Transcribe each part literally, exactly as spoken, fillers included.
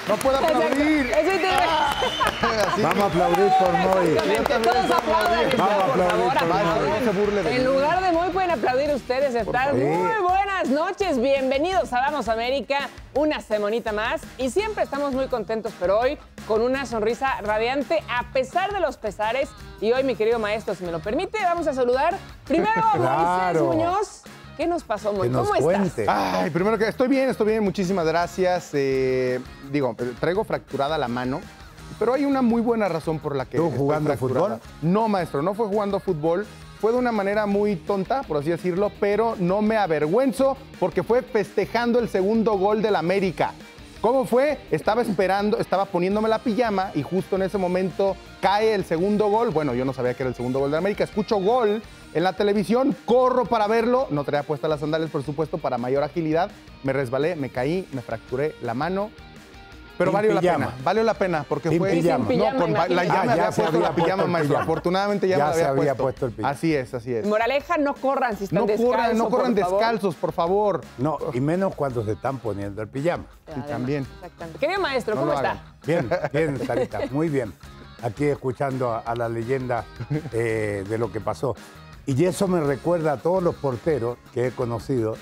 No puedo aplaudir. Eso te... Ah, Vamos a aplaudir por Moy. Todos aplaudan. Vamos a por aplaudir favor, por aplaudan. No se burle de En mí. lugar de Moy pueden aplaudir ustedes. Están favor. muy buenas noches. Bienvenidos a Vamos América. Una semanita más. Y siempre estamos muy contentos, pero hoy con una sonrisa radiante a pesar de los pesares. Y hoy, mi querido maestro, si me lo permite, vamos a saludar primero a Claro. Moisés Muñoz. ¿Qué nos pasó, Moy? Que nos ¿Cómo cuente. estás? Ay, primero que estoy bien, estoy bien, muchísimas gracias. Eh, digo, traigo fracturada la mano, pero hay una muy buena razón por la que. ¿Tú estoy jugando fracturada. fútbol? No, maestro, no fue jugando fútbol. Fue de una manera muy tonta, por así decirlo, pero no me avergüenzo porque fue festejando el segundo gol del América. ¿Cómo fue? Estaba esperando, estaba poniéndome la pijama y justo en ese momento cae el segundo gol. Bueno, yo no sabía que era el segundo gol de América. Escucho gol en la televisión, corro para verlo. No traía puestas las sandalias, por supuesto, para mayor agilidad. Me resbalé, me caí, me fracturé la mano. Pero Sin valió la pijama. pena, valió la pena porque Sin fue... pijama. Sin pijama, no, con, la, ya imagínate. me Ah, había ya se puesto había la pijama, puesto el maestro. pijama. Afortunadamente ya, Ya me la había, se había puesto. puesto el pijama. Así es, así es. Moraleja, no corran si están No descalzos. corran, no corran por favor. descalzos, por favor. No, y menos cuando se están poniendo el pijama. Y también. Exactamente. Querido maestro, No ¿cómo lo está? hagan. Bien, bien, Sarita, muy bien. Aquí escuchando a, a la leyenda eh, de lo que pasó. Y eso me recuerda a todos los porteros que he conocido.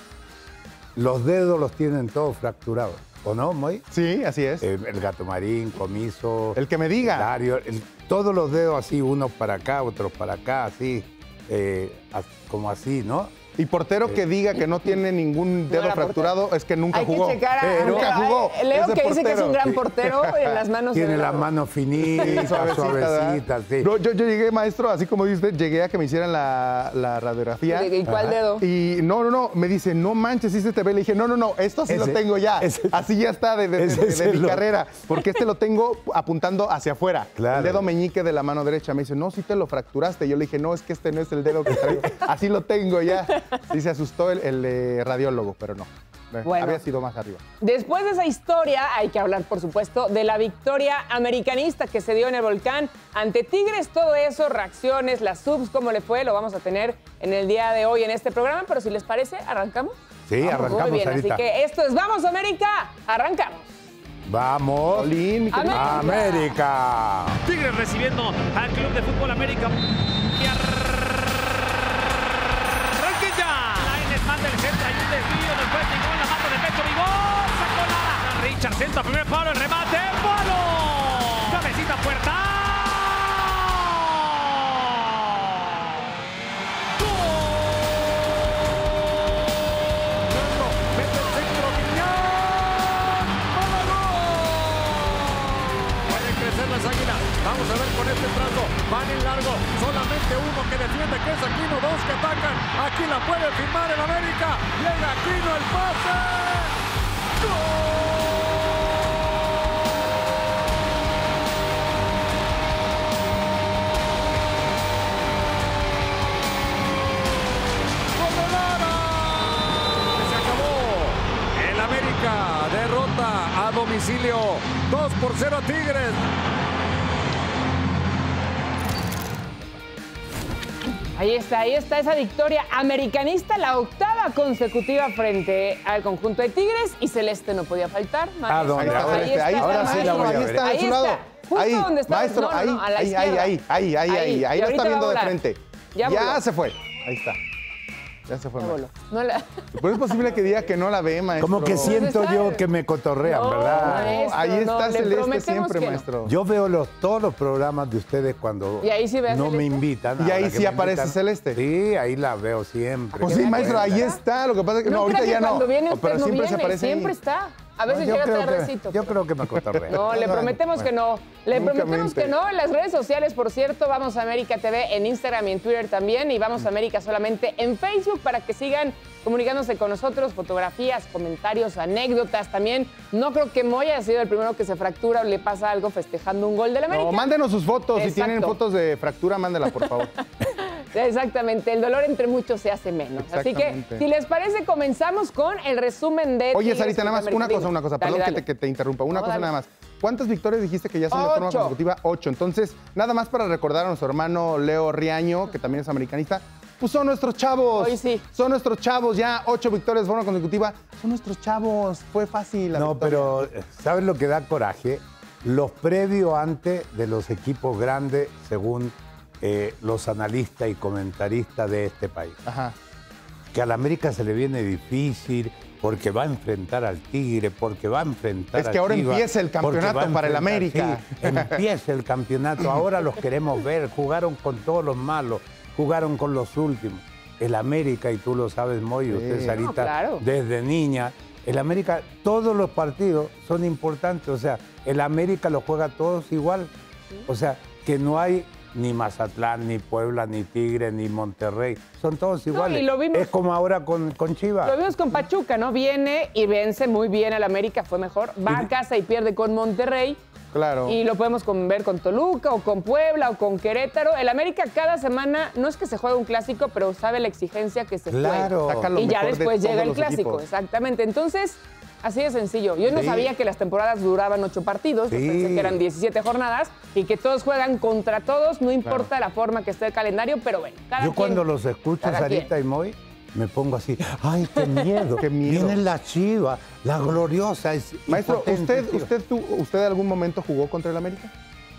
Los dedos los tienen todos fracturados. ¿O no, Moy? Sí, así es. Eh, el Gato Marín, Comiso. El que me diga. Dario, el- todos los dedos así, unos para acá, otros para acá, así. eh, as- como así, ¿no? Y portero que diga que no tiene ningún dedo era fracturado es que nunca Hay jugó. que checar a Eh, Leo. nunca jugó. Leo Ese que dice que es un portero. gran Sí. portero en las manos. Tiene de- las manos finitas, Suavecita, suavecitas, sí. No, yo, yo llegué, maestro, así como dice usted, llegué a que me hicieran la, la radiografía. ¿Y cuál Ajá. dedo? Y no, no, no, me dice, no manches, sí se te ve. Le dije, no, no, no, esto sí Ese- lo tengo ya. ese- Así ya está de, de- de- ese de- es de mi el- carrera. Porque este lo tengo apuntando hacia afuera. Claro. El dedo meñique de la mano derecha. Me dice, no, sí te lo fracturaste. Yo le dije, no, es que este no es el dedo que traigo. Así lo tengo ya. Sí se asustó el, el, eh, radiólogo, pero no. Eh, Bueno. Había sido más arriba. Después de esa historia, hay que hablar, por supuesto, de la victoria americanista que se dio en el Volcán ante Tigres. Todo eso, reacciones, las subs, cómo le fue, lo vamos a tener en el día de hoy en este programa. Pero si les parece, ¿arrancamos? Sí, arrancamos, Muy bien, Sarita. así que esto es Vamos América, arrancamos. Vamos. Olín, mi querido. América. Tigres recibiendo al Club de Fútbol América. Y arranque ya. Lainez manda el centro, hay un desvío, después llegó en la mano de Beto Vigó. Sacó nada. Richard centro, primer palo, el remate, palo. Cabecita puerta. ¡Gol! Mete el centro, Guiñán. Pueden crecer las águilas. Vamos a ver con este trazo. Van en largo. Solamente uno que defiende, que es Aquino. Dos que atacan. Aquí la puede firmar el América. Llega Aquino el pase. ¡Gol! ¡Gol de Lara! Se acabó. El América derrota a domicilio. dos por cero a Tigres. Ahí está, ahí está esa victoria americanista, la octava consecutiva frente al conjunto de Tigres y Celeste no podía faltar. ¿A dónde? Ahí está, Ahí ahí está, está, ahí la está, voy a ahí ver. está, de Ahí su lado. está, justo Ahí, donde está. maestro, No, no, ahí, no, a la ahí, ahí, izquierda. ahí, ahí, ahí, ahí, ahí, y lo ahorita está va a viendo de volar. frente. Ya Ya, voló. se fue. Ahí está. Ya se fue, Ya maestro. voló. No la- Pero es posible que diga que no la ve, maestro. Como que siento está? yo que me cotorrean, No, ¿verdad? maestro, Ahí está no, le Celeste prometemos siempre, que no. maestro. Yo veo los, todos los programas de ustedes cuando ¿Y ahí sí ve a no me Celeste? invitan. ¿Y ahí ahora que sí me aparece invitan. Celeste? Sí, ahí la veo siempre. Pues Que sí, vea maestro, que ahí está. está. Lo que pasa es que no, No ahorita crea ya que no. cuando viene usted Pero no siempre se viene, aparece siempre ahí. está. A veces yo llega creo que, tardecito. yo creo que me cotorrean. No, le Bueno, prometemos que no. Le nunca prometemos mente. que no. En las redes sociales, por cierto, Vamos a América T V en Instagram y en Twitter también. Y Vamos a América solamente en Facebook para que sigan comunicándose con nosotros. Fotografías, comentarios, anécdotas también. No creo que Moy haya sido el primero que se fractura o le pasa algo festejando un gol del América. No, mándenos sus fotos. Si Exacto. tienen fotos de fractura, mándenla, por favor. Exactamente, el dolor entre muchos se hace menos. Así que, Exactamente. si les parece, comenzamos con el resumen de... Oye, Tigres Sarita, nada más contra una América. cosa, una cosa. Dale, Perdón dale. Que, te, que te interrumpa. Una No, cosa dale. nada más. ¿Cuántas victorias dijiste que ya son de forma Ocho. consecutiva? Ocho. Entonces, nada más para recordar a nuestro hermano Leo Riaño, que también es americanista. Pues son nuestros chavos. Hoy sí. Son nuestros chavos. Ya ocho victorias de forma consecutiva. Son nuestros chavos. Fue fácil la No, victoria. pero ¿sabes lo que da coraje? Los previos antes de los equipos grandes, según eh, los analistas y comentaristas de este país. Ajá. Que a la América se le viene difícil porque va a enfrentar al Tigre, porque va a enfrentar Es a que ahora Chivas, empieza el porque campeonato va a para el enfrentar- América. Sí, empieza el campeonato. Ahora los queremos ver. Jugaron con todos los malos, jugaron con los últimos. El América, y tú lo sabes, Moy, usted, Sí. Sarita, No, claro. desde niña. El América, todos los partidos son importantes. O sea, el América lo juega todos igual. O sea, que no hay ni Mazatlán, ni Puebla, ni Tigre, ni Monterrey. Son todos iguales. y lo vimos- Es como ahora con, con Chivas. Lo vimos con Pachuca, ¿no? Viene y vence muy bien al América, fue mejor. Va a casa y pierde con Monterrey. Claro. Y lo podemos con- ver con Toluca o con Puebla o con Querétaro. El América cada semana, no es que se juegue un clásico, pero sabe la exigencia que se Claro. juega. Saca lo Y ya mejor de después llega todos el los clásico, equipos. exactamente. Entonces, así de sencillo. Yo no Sí. sabía que las temporadas duraban ocho partidos, yo Sí. pensé que eran diecisiete jornadas y que todos juegan contra todos, no importa la forma que esté el calendario, pero bueno, cada Yo quien- cuando los escucho, cada Sarita quien. y Moy, me pongo así, ¡ay, qué miedo! Qué miedo. Viene la Chiva, la gloriosa. Es Maestro, impotente, ¿usted, Chiva. usted, tu- ¿usted en algún momento jugó contra el América?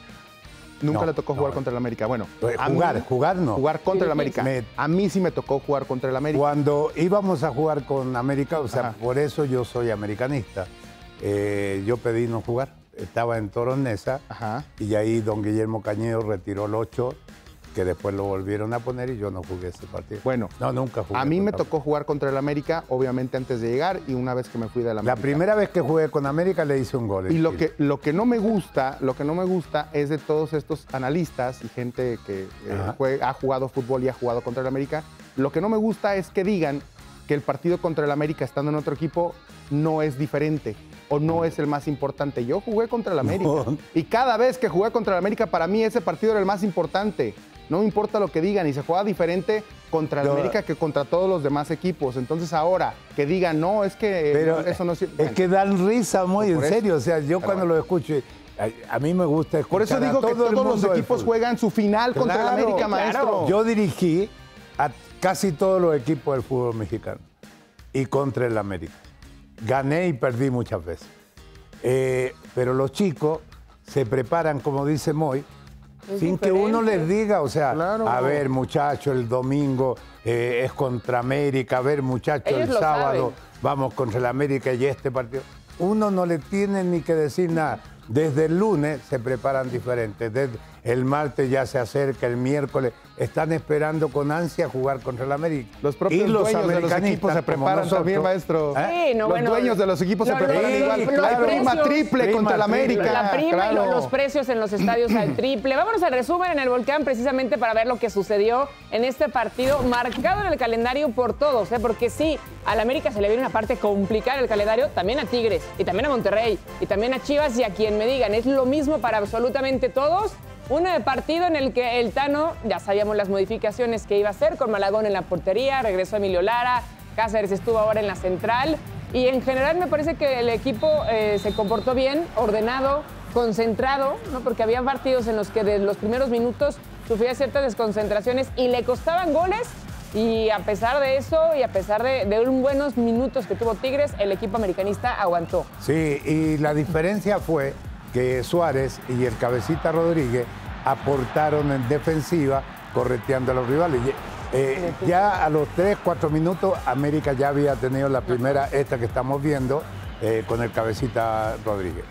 Nunca No, le tocó no. jugar contra el América. Bueno, Eh, a jugar, mí- jugar no. Jugar contra el América. Me- A mí sí me tocó jugar contra el América. Cuando íbamos a jugar con América, o sea, Ajá. por eso yo soy americanista, eh, yo pedí no jugar. Estaba en Toronesa Ajá. y ahí don Guillermo Cañedo retiró el ocho, que después lo volvieron a poner y yo no jugué ese partido. Bueno, no, nunca jugué. A mí me contra- tocó jugar contra el América, obviamente antes de llegar y una vez que me fui de la La América. primera vez que jugué con América le hice un gol. Y en lo Chile. que, lo que no me gusta, lo que no me gusta es de todos estos analistas y gente que eh, Ajá. jue- ha jugado fútbol y ha jugado contra el América, lo que no me gusta es que digan que el partido contra el América estando en otro equipo no es diferente o no es el más importante. Yo jugué contra el América No. y cada vez que jugué contra el América para mí ese partido era el más importante. No me importa lo que digan y se juega diferente contra el No. América que contra todos los demás equipos. Entonces ahora que digan, no, es que Pero eso no sirve. es que dan risa muy Por en eso. serio. O sea, yo Pero cuando bueno. lo escucho, a, a mí me gusta escuchar Por eso a digo que todo el todos los mundo del equipos fútbol. juegan su final contra el Claro, América, claro. maestro. Yo dirigí a casi todos los equipos del fútbol mexicano y contra el América. Gané y perdí muchas veces. Eh, pero los chicos se preparan, como dice Moy, Es sin que diferente. uno les diga, o sea, Claro. a ver, muchacho, el domingo eh, es contra América, a ver, muchacho, Ellos el lo sábado saben. vamos contra el América y este partido. Uno no le tiene ni que decir nada. Desde el lunes se preparan diferentes. Desde el martes ya se acerca, el miércoles. Están esperando con ansia jugar contra el América. Los propios Y dueños de los americanistas, equipos se como preparan nosotros, también, maestro. ¿eh? Sí, no, los bueno, dueños de los equipos se no, preparan los- igual. los La prima precios- triple prima contra el triple. América. La prima claro. y los, los precios en los estadios al triple. Vámonos al resumen en el Volcán precisamente para ver lo que sucedió en este partido, marcado en el calendario por todos, ¿eh? Porque sí, al América se le viene una parte complicada del calendario, también a Tigres, y también a Monterrey, y también a Chivas, y a quien me digan, es lo mismo para absolutamente todos. Un partido en el que el Tano, ya sabíamos las modificaciones que iba a hacer, con Malagón en la portería, regresó Emilio Lara, Cáceres estuvo ahora en la central, y en general me parece que el equipo eh, se comportó bien, ordenado, concentrado, ¿no? Porque había partidos en los que de los primeros minutos sufría ciertas desconcentraciones y le costaban goles, y a pesar de eso y a pesar de, de un buenos minutos que tuvo Tigres, el equipo americanista aguantó. Sí, y la diferencia fue que Suárez y el Cabecita Rodríguez aportaron en defensiva correteando a los rivales. Eh, ya a los tres, cuatro minutos, América ya había tenido la primera, esta que estamos viendo, eh, con el Cabecita Rodríguez.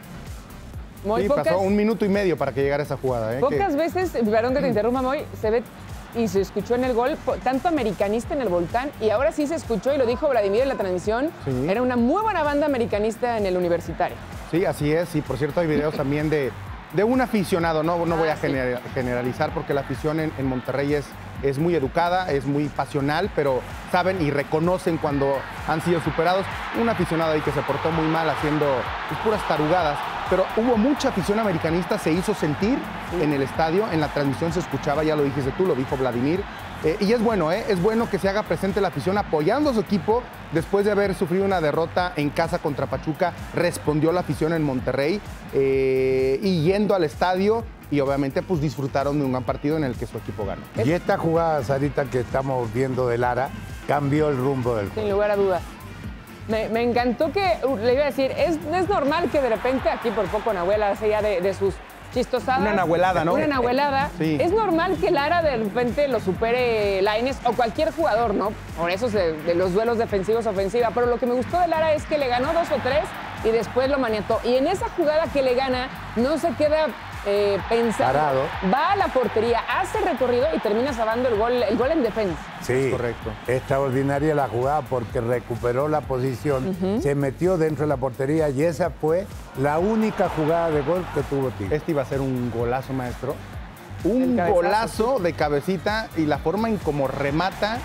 Muy Sí, pocas, pasó un minuto y medio para que llegara esa jugada. ¿eh? pocas Que- veces, perdón que te interrumpa, Moy, se ve y se escuchó en el gol po- tanto americanista en el Volcán, y ahora sí se escuchó, y lo dijo Vladimir en la transmisión, Sí. era una muy buena banda americanista en el Universitario. Sí, así es. Y por cierto, hay videos también de, de un aficionado. No, no voy a Ah, sí. gener- generalizar porque la afición en, en Monterrey es, es muy educada, es muy pasional, pero saben y reconocen cuando han sido superados. Un aficionado ahí que se portó muy mal haciendo pues, puras tarugadas. Pero hubo mucha afición americanista, se hizo sentir en el estadio, en la transmisión se escuchaba, ya lo dijiste tú, lo dijo Vladimir. Eh, y es bueno, ¿eh? Es bueno que se haga presente la afición apoyando a su equipo. Después de haber sufrido una derrota en casa contra Pachuca, respondió la afición en Monterrey eh, y yendo al estadio y obviamente pues disfrutaron de un gran partido en el que su equipo ganó. Y esta jugada, Sarita, que estamos viendo de Lara, cambió el rumbo del juego. Sin lugar a dudas. Me, me encantó que, uh, le iba a decir, es, es normal que de repente aquí por poco Nahuel hace ya de, de sus chistosadas. Una nahuelada, ¿no? Una nahuelada. Sí. Es normal que Lara de repente lo supere Lainez o cualquier jugador, ¿no? Por eso de, de los duelos defensivos ofensiva. Pero lo que me gustó de Lara es que le ganó dos o tres y después lo maniató. Y en esa jugada que le gana, no se queda eh, pensando. Parado. Va a la portería, hace recorrido y termina salvando el gol, el gol en defensa. Sí, Es correcto. Extraordinaria la jugada porque recuperó la posición, uh-huh. se metió dentro de la portería y esa fue la única jugada de gol que tuvo Tigres. Este iba a ser un golazo, maestro. Un golazo de cabecita y la forma en cómo remata.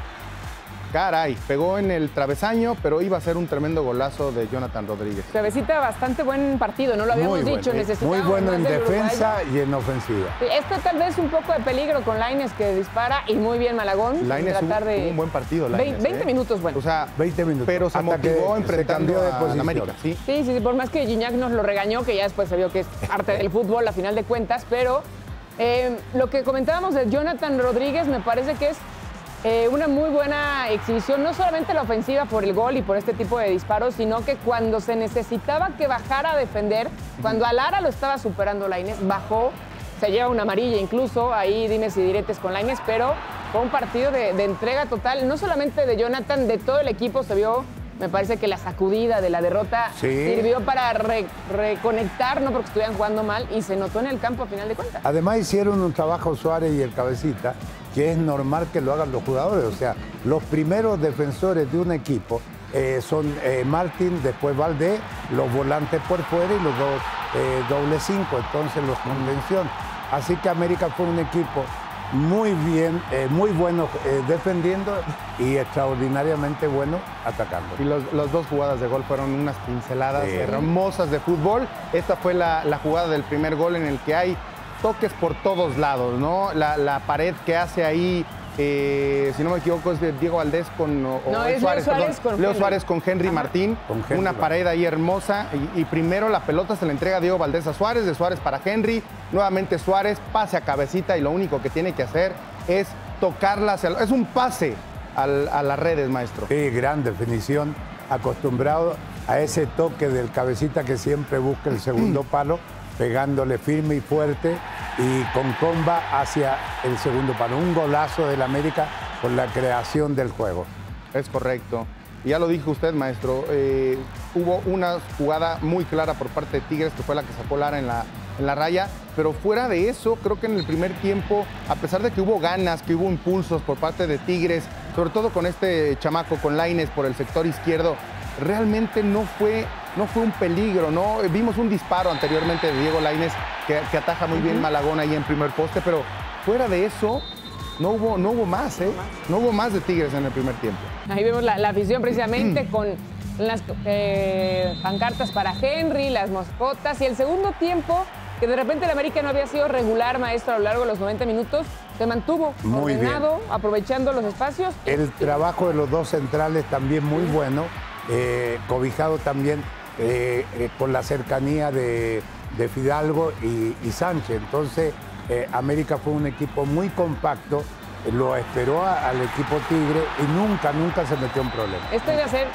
Caray, pegó en el travesaño, pero iba a ser un tremendo golazo de Jonathan Rodríguez. Cabecita, bastante buen partido, no lo habíamos muy dicho. Bueno, necesitamos muy bueno más en del defensa uruguayo. y en ofensiva. Sí, esto tal vez un poco de peligro con Lainez que dispara y muy bien Malagón. Lainez tratar tuvo, de... tuvo un buen partido, Lainez. veinte ¿eh? minutos, bueno. O sea, veinte minutos. Pero se Hasta motivó que enfrentando se cambió de a posición. América, sí. Sí, sí, sí, por más que Gignac nos lo regañó, que ya después se vio que es parte del fútbol a final de cuentas, pero eh, lo que comentábamos de Jonathan Rodríguez me parece que es eh, una muy buena exhibición, no solamente la ofensiva por el gol y por este tipo de disparos, sino que cuando se necesitaba que bajara a defender, cuando a Lara lo estaba superando Lainez, bajó, se lleva una amarilla incluso, ahí dimes y diretes con Lainez, pero fue un partido de, de entrega total, no solamente de Jonathan, de todo el equipo se vio. Me parece que la sacudida de la derrota sí. sirvió para re, reconectar, no porque estuvieran jugando mal, y se notó en el campo a final de cuentas. Además hicieron un trabajo Suárez y el Cabecita, que es normal que lo hagan los jugadores. O sea, los primeros defensores de un equipo eh, son eh, Martín, después Valdés, los volantes por fuera y los dos eh, doble cinco, entonces los contención. Así que América fue un equipo muy bien, eh, muy bueno eh, defendiendo y extraordinariamente bueno atacando. Y los, las dos jugadas de gol fueron unas pinceladas sí. hermosas de fútbol. Esta fue la, la jugada del primer gol en el que hay toques por todos lados, ¿no? La, la pared que hace ahí, eh, si no me equivoco, es de Diego Valdés con o, no, o es Suárez, Leo Suárez, perdón, con Leo Henry. Suárez con Henry Ajá. Martín. Con Henry, una pared ahí hermosa. Y, y primero la pelota se la entrega a Diego Valdés a Suárez, de Suárez para Henry. Nuevamente Suárez, pase a cabecita y lo único que tiene que hacer es tocarla. Hacia, es un pase al, a las redes, maestro. Sí, gran definición, acostumbrado a ese toque del Cabecita que siempre busca el segundo palo, pegándole firme y fuerte y con comba hacia el segundo palo. Un golazo del América por la creación del juego. Es correcto. Y ya lo dijo usted, maestro, eh, hubo una jugada muy clara por parte de Tigres, que fue la que sacó Lara en la, en la raya, pero fuera de eso, creo que en el primer tiempo, a pesar de que hubo ganas, que hubo impulsos por parte de Tigres, sobre todo con este chamaco, con Lainez por el sector izquierdo, realmente no fue, no fue un peligro, ¿no? Vimos un disparo anteriormente de Diego Lainez que, que ataja muy bien Malagón ahí en primer poste, pero fuera de eso, no hubo, no hubo más, ¿eh? No hubo más de Tigres en el primer tiempo. Ahí vemos la, la afición precisamente con las eh, pancartas para Henry, las mascotas, y el segundo tiempo, que de repente el América no había sido regular, maestro, a lo largo de los noventa minutos, se mantuvo muy ordenado, bien. aprovechando los espacios. El trabajo de los dos centrales también muy bueno, eh, cobijado también eh, eh, con la cercanía de, de Fidalgo y, y Sánchez. Entonces, eh, América fue un equipo muy compacto, eh, lo esperó a, al equipo Tigre y nunca, nunca se metió en problemas. Esto iba a ser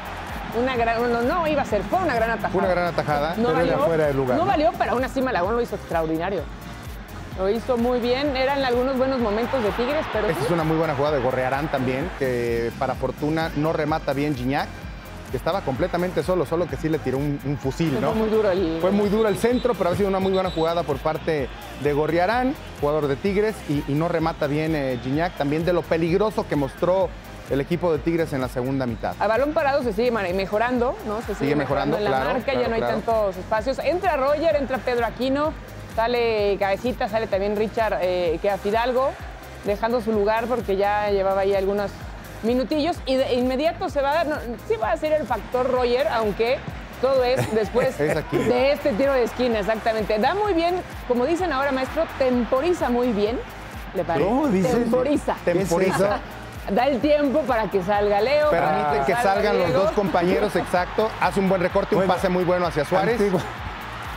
una gran, no, no iba a ser, fue una gran atajada. Fue una gran atajada. No pero era valió, fuera de lugar, no ¿no? valió, pero aún así Malagón lo hizo extraordinario. Lo hizo muy bien, eran algunos buenos momentos de Tigres, pero Esta sí. es una muy buena jugada de Gorrearán también, que para fortuna no remata bien Gignac, que estaba completamente solo, solo que sí le tiró un, un fusil, ¿no? Fue muy duro el... Fue muy duro el centro, pero ha sido una muy buena jugada por parte de Gorrearán, jugador de Tigres, y, y no remata bien eh, Gignac, también de lo peligroso que mostró el equipo de Tigres en la segunda mitad. A balón parado se sigue mejorando, ¿no? Se sigue, Sigue mejorando, en la claro, marca, claro, ya no hay claro. tantos espacios. Entra Roger, entra Pedro Aquino, sale Cabecita, sale también Richard, eh, queda Fidalgo, dejando su lugar porque ya llevaba ahí algunos minutillos y de inmediato se va a dar, no, sí va a ser el factor Roger, aunque todo es después Es aquí. de este tiro de esquina, exactamente. Da muy bien, como dicen ahora, maestro, temporiza muy bien, ¿le parece? ¿Cómo dices? Temporiza. Temporiza. Da el tiempo para que salga Leo. Permite para que salga salgan los Diego. dos compañeros, exacto. Hace un buen recorte, un Bueno, pase muy bueno hacia Suárez. Antiguo-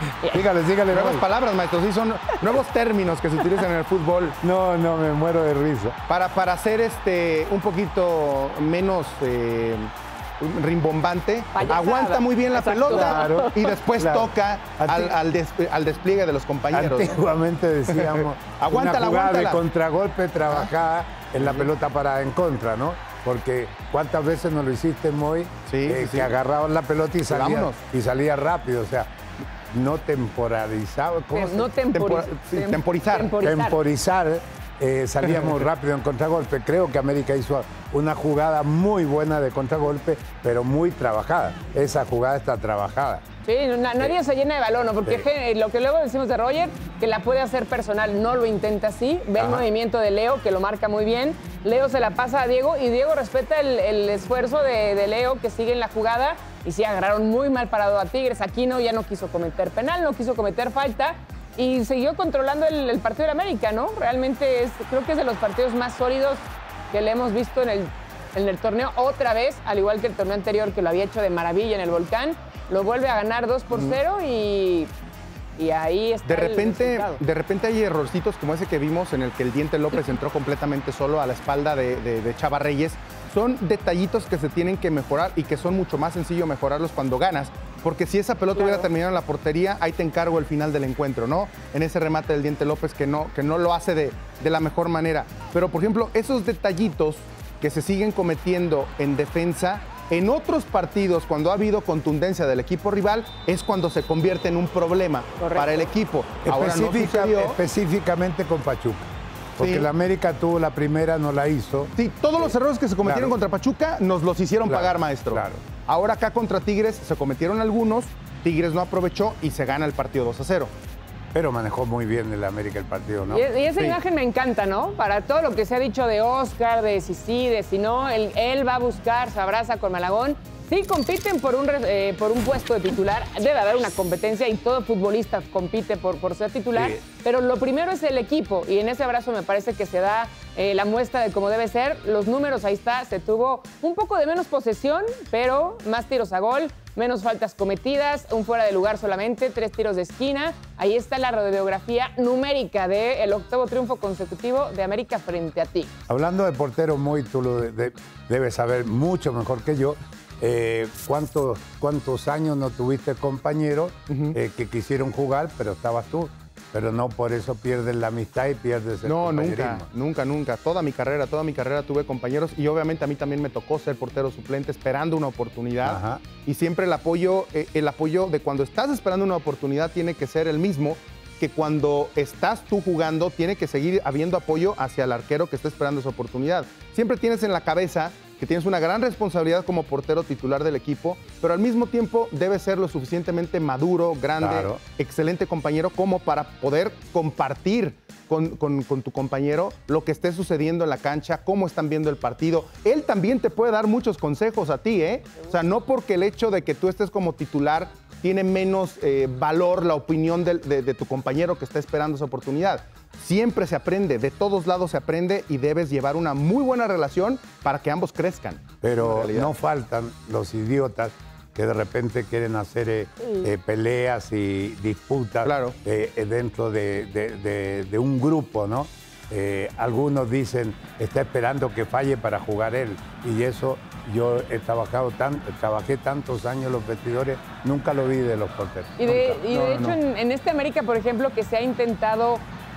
Sígale, sígale. Nuevas voy. palabras, maestro. Sí, son nuevos términos que se utilizan en el fútbol. No, no, me muero de risa. Para, para ser este, un poquito menos eh, rimbombante, Payasada. aguanta muy bien la Exacto. pelota Claro, y después claro. toca al, Anti- al, des- al despliegue de los compañeros. ¿no? Antiguamente decíamos Aguántala, una jugada aguántala. de contragolpe trabajada en la pelota para en contra, ¿no? Porque cuántas veces nos lo hiciste, Moy, Sí, eh, sí, que sí. agarrabas la pelota y salía, vámonos. y salía rápido, o sea, no temporalizaba, ¿cómo se- No temporiz- Tempor- sí, tem- temporizar. temporizar. temporizar, eh, salíamos rápido en contragolpe. Creo que América hizo una jugada muy buena de contragolpe, pero muy trabajada. Esa jugada está trabajada. Sí, na- nadie se llena de balón, ¿no? Porque Sí. je- lo que luego decimos de Roger, que la puede hacer personal, no lo intenta así. Ve el Ajá. movimiento de Leo, que lo marca muy bien. Leo se la pasa a Diego y Diego respeta el, el esfuerzo de, de Leo, que sigue en la jugada. Y sí, agarraron muy mal parado a Tigres. Aquino ya no quiso cometer penal, no quiso cometer falta. Y siguió controlando el, el partido de América, ¿no? Realmente es, creo que es de los partidos más sólidos que le hemos visto en el, en el torneo otra vez, al igual que el torneo anterior, que lo había hecho de maravilla en el Volcán. Lo vuelve a ganar dos por cero y, y ahí está De el repente, resultado. de repente hay errorcitos como ese que vimos en el que el Diente López entró completamente solo a la espalda de, de- de Chava Reyes. Son detallitos que se tienen que mejorar y que son mucho más sencillo mejorarlos cuando ganas. Porque si esa pelota Claro. hubiera terminado en la portería, ahí te encargo el final del encuentro, ¿no? En ese remate del Diente López que no, que no lo hace de, de la mejor manera. Pero, por ejemplo, esos detallitos que se siguen cometiendo en defensa, en otros partidos, cuando ha habido contundencia del equipo rival, es cuando se convierte en un problema Correcto. para el equipo. Ahora no Específica- sucedió. específicamente con Pachuca. Porque Sí. la América tuvo la primera, no la hizo. Sí, todos los errores que se cometieron Claro. contra Pachuca nos los hicieron Claro, pagar, maestro. claro. Ahora acá contra Tigres se cometieron algunos, Tigres no aprovechó y se gana el partido dos a cero. Pero manejó muy bien el América el partido, ¿no? Y, y esa Sí. imagen me encanta, ¿no? Para todo lo que se ha dicho de Oscar, de si sí, de si no, él, él va a buscar, se abraza con Malagón. Sí, compiten por un, re- eh, por un puesto de titular. Debe haber una competencia y todo futbolista compite por, por ser titular. Sí. Pero lo primero es el equipo y en ese abrazo me parece que se da eh, la muestra de cómo debe ser. Los números, ahí está, se tuvo un poco de menos posesión, pero más tiros a gol, menos faltas cometidas, un fuera de lugar solamente, tres tiros de esquina. Ahí está la radiografía numérica del octavo triunfo consecutivo de América frente a ti. Hablando de portero, muy tú lo de- de- debes saber mucho mejor que yo. Eh, ¿cuántos, ¿Cuántos años no tuviste compañeros eh, que quisieron jugar, pero estabas tú? Pero no por eso pierdes la amistad y pierdes el No, nunca, compañerismo. nunca, nunca. Toda mi carrera, toda mi carrera tuve compañeros y obviamente a mí también me tocó ser portero suplente esperando una oportunidad. Ajá. Y siempre el apoyo, eh, el apoyo de cuando estás esperando una oportunidad tiene que ser el mismo que cuando estás tú jugando, tiene que seguir habiendo apoyo hacia el arquero que está esperando esa oportunidad. Siempre tienes en la cabeza que tienes una gran responsabilidad como portero titular del equipo, pero al mismo tiempo debes ser lo suficientemente maduro, grande, Claro. excelente compañero como para poder compartir con, con- con tu compañero lo que esté sucediendo en la cancha, cómo están viendo el partido. Él también te puede dar muchos consejos a ti, ¿eh? O sea, no porque el hecho de que tú estés como titular tiene menos eh, valor la opinión del- de, de tu compañero que está esperando esa oportunidad. Siempre se aprende, de todos lados se aprende y debes llevar una muy buena relación para que ambos crezcan. en Pero realidad. no faltan los idiotas que de repente quieren hacer eh, eh, peleas y disputas Claro. eh, eh, dentro de, de- de- de un grupo, ¿no? Eh, algunos dicen, está esperando que falle para jugar él. Y eso, yo he trabajado tan, trabajé tantos años en los vestidores, nunca lo vi de los porteros. Y de, nunca. y de No, no, hecho, no. En, en este América, por ejemplo, que se ha intentado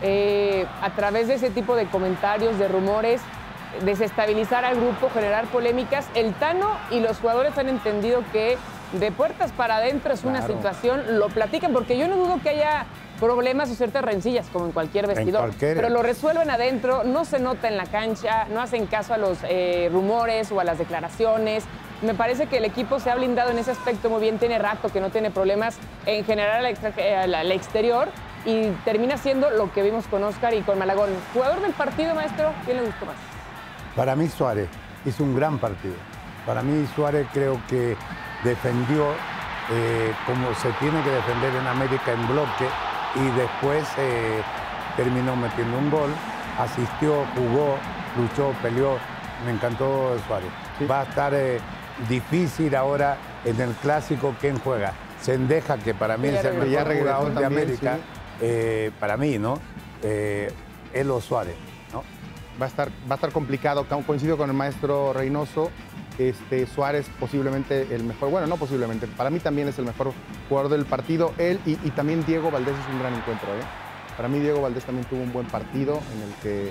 eh, a través de ese tipo de comentarios, de rumores, desestabilizar al grupo, generar polémicas, el Tano y los jugadores han entendido que de puertas para adentro es una Claro. situación, lo platican, porque yo no dudo que haya problemas o ciertas rencillas, como en cualquier vestidor, cualquiera. pero lo resuelven adentro, no se nota en la cancha, no hacen caso a los eh, rumores o a las declaraciones. Me parece que el equipo se ha blindado en ese aspecto muy bien, tiene rato que no tiene problemas en general al, extra- eh, al- al exterior y termina siendo lo que vimos con Oscar y con Malagón. Jugador del partido, maestro, ¿quién le gustó más? Para mí Suárez hizo un gran partido. Para mí Suárez creo que defendió eh, como se tiene que defender en América en bloque y después eh, terminó metiendo un gol, asistió, jugó, luchó, peleó. Me encantó Suárez. Va a estar eh, difícil ahora en el clásico quién juega. Sendeja, que para mí Ya es el regresó. Ya mejor regresó jugador de también, América, sí. eh, para mí, ¿no? Eh, Elo Suárez, ¿no? Va a estar, va a estar complicado. Coincido con el maestro Reynoso. Este, Suárez posiblemente el mejor, bueno, no posiblemente, para mí también es el mejor jugador del partido. Él y, y también Diego Valdés es un gran encuentro, ¿eh? Para mí Diego Valdés también tuvo un buen partido en el que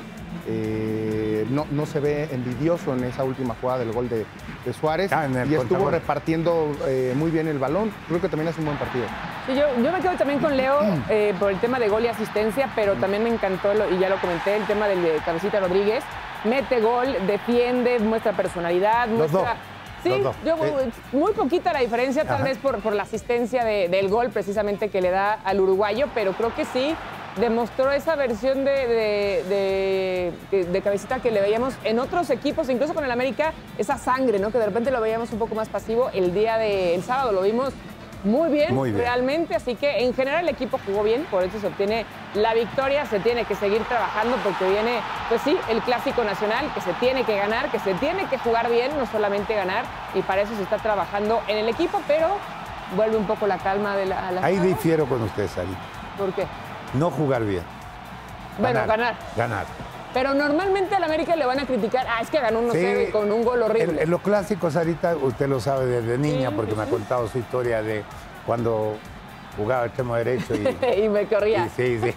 eh, no, no se ve envidioso en esa última jugada del gol de, de Suárez Ah, en el y estuvo contragol. repartiendo eh, muy bien el balón. Creo que también es un buen partido. Sí, yo, yo me quedo también con Leo eh, por el tema de gol y asistencia, pero también me encantó, lo- y ya lo comenté, el tema del de Cabecita Rodríguez. Mete gol, defiende, muestra personalidad, Los muestra... dos. Sí, Los dos. yo, Sí. muy poquita la diferencia, tal Ajá. vez por, por la asistencia de- del gol precisamente que le da al uruguayo, pero creo que sí demostró esa versión de, de, de- de- de Cabecita que le veíamos en otros equipos, incluso con el América, esa sangre, ¿no? Que de repente lo veíamos un poco más pasivo. El día del sábado lo vimos muy bien, Muy bien. realmente, así que en general el equipo jugó bien, por eso se obtiene la victoria. Se tiene que seguir trabajando porque viene, pues sí, el Clásico Nacional, que se tiene que ganar, que se tiene que jugar bien, no solamente ganar, y para eso se está trabajando en el equipo, pero vuelve un poco la calma de la... a la Ahí juego. difiero con usted, Sarita. ¿Por qué? No jugar bien. Bueno, ganar. Ganar. Pero normalmente al América le van a criticar, ah, es que ganó uno cero y con un gol horrible. En, en los clásicos, Sarita, usted lo sabe desde niña, Sí, porque sí, me ha sí. contado su historia de cuando jugaba extremo derecho y, y me corría. y sí, sí.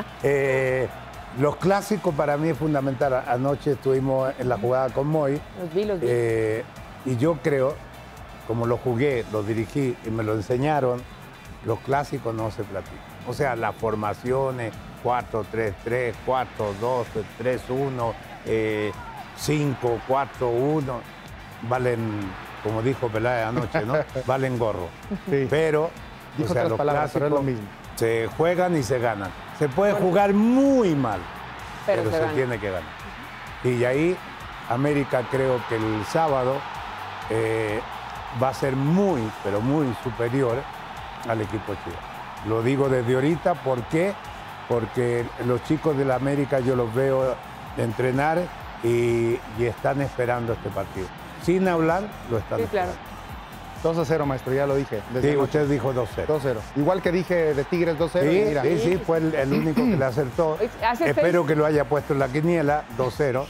Eh, los clásicos para mí es fundamental. Anoche estuvimos en la jugada con Moy. Los vi, los vi. Eh, y yo creo, como lo jugué, lo dirigí y me lo enseñaron, los clásicos no se platican. O sea, las formaciones, cuatro tres tres, cuatro dos, tres uno, eh, cinco cuatro uno, valen, como dijo Peláez anoche, ¿no? Valen gorro. Sí. Pero, Dijo o sea, otras los palabras, pero es lo clásicos mismo. se juegan y se ganan. Se puede jugar muy mal, Pero pero, se se, gana. tiene que ganar. Y ahí América creo que el sábado eh, va a ser muy, pero muy superior al equipo chileno. Lo digo desde ahorita, ¿por qué? Porque los chicos de la América yo los veo entrenar y, y están esperando este partido. Sin hablar, lo están Sí, claro. esperando. dos a cero, maestro, ya lo dije. desde Sí, anoche. usted dijo dos cero. dos cero. Igual que dije de Tigres dos cero. y Sí, mira, sí, sí, fue el, el único que le acertó. Hace Espero seis- que lo haya puesto en la quiniela, dos cero.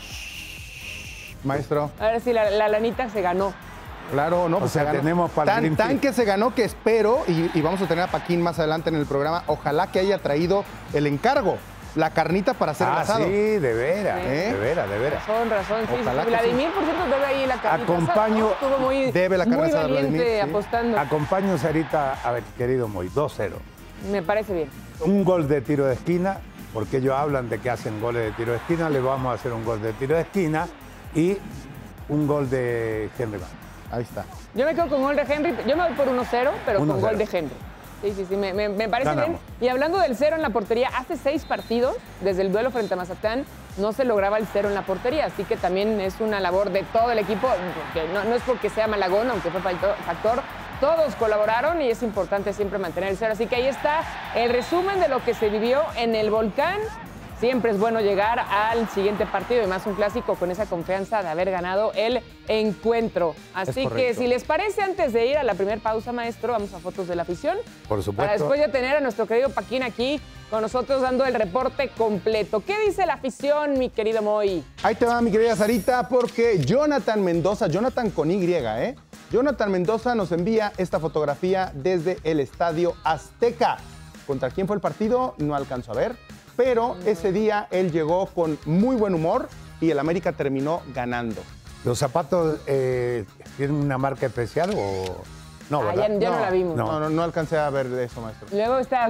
maestro. A ver si la, la lanita se ganó. Claro, no, O pues sea, se ganó. tenemos para el tan, Green tan Fee. que se ganó que espero, y, y vamos a tener a Paquín más adelante en el programa, ojalá que haya traído el encargo, la carnita para hacer el Ah, asado. sí, de veras, Sí. de veras, de veras. Razón, razón. Sí, Ojalá sí. que Vladimir, por cierto, debe ahí la carnita. Acompaño- asada, ¿no? Estuvo muy, Debe la carne muy asada, valiente Vladimir, sí. apostando. Acompaño, Sarita, a ver, querido Moy, dos cero. Me parece bien. Un gol de tiro de esquina, porque ellos hablan de que hacen goles de tiro de esquina, le vamos a hacer un gol de tiro de esquina y un gol de Henry Van. Ahí está. Yo me quedo con gol de Henry. Yo me voy por uno cero, pero con uno cero. gol de Henry. Sí, sí, sí, me, me- me parece Ganamos. bien. Y hablando del cero en la portería, hace seis partidos, desde el duelo frente a Mazatlán, no se lograba el cero en la portería. Así que también es una labor de todo el equipo, que no, no es porque sea Malagón, aunque fue factor, factor, todos colaboraron y es importante siempre mantener el cero. Así que ahí está el resumen de lo que se vivió en el Volcán. Siempre es bueno llegar al siguiente partido y más un clásico con esa confianza de haber ganado el encuentro. Así que correcto. si les parece, antes de ir a la primera pausa, maestro, vamos a fotos de la afición. Por supuesto. Para después ya tener a nuestro querido Paquín aquí con nosotros dando el reporte completo. ¿Qué dice la afición, mi querido Moy? Ahí te va, mi querida Sarita, porque Jonathan Mendoza, Jonathan con Y, ¿eh? Jonathan Mendoza nos envía esta fotografía desde el Estadio Azteca. ¿Contra quién fue el partido? No alcanzo a ver, pero ese día él llegó con muy buen humor y el América terminó ganando. ¿Los zapatos eh, tienen una marca especial o no, Ah, verdad? ya, ya no, la vimos. No, no, no alcancé a ver de eso, maestro. Luego está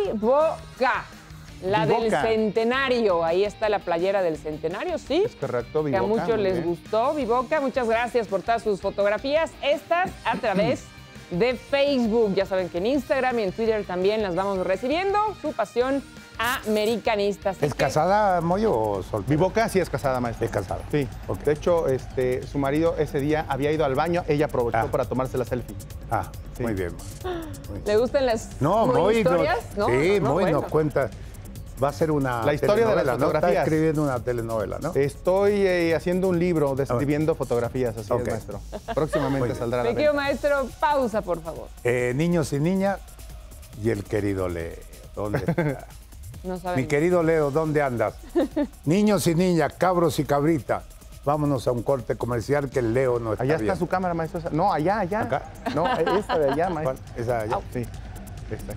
Vivoca, la del Vivoca. Centenario. Ahí está la playera del Centenario, ¿sí? Es correcto, Que a Vivoca, muchos muy les bien. gustó, Vivoca. Muchas gracias por todas sus fotografías. Estas a través de Facebook. Ya saben que en Instagram y en Twitter también las vamos recibiendo. Su pasión americanista. Así ¿Es que- casada, Moyo, o soltera? Vivoca sí es casada, maestro. Es casada. Sí. Ok. De hecho, este, su marido ese día había ido al baño, ella aprovechó Ah. para tomarse la selfie. Ah, Sí. muy bien. Muy bien. ¿Le gustan las No, muy Moy, historias? nos, No, sí, no, Moy bueno. nos cuenta. Va a ser una La historia de las telenovela, ¿no? fotografías. Está escribiendo una telenovela, ¿no? Estoy eh, haciendo un libro describiendo fotografías, así Ok. es, maestro. Próximamente saldrá a la Me quiero, venta. maestro, pausa, por favor. Eh, niños y niñas y el querido Leo. ¿Dónde está? No Mi saben. querido Leo, ¿dónde andas? Niños y niñas, cabros y cabritas. Vámonos a un corte comercial que el Leo no está Allá está viendo. su cámara, maestro. No, allá, allá. ¿Acá? No, esa de allá, ¿Cuál? maestro. Esa de allá. Sí, esta.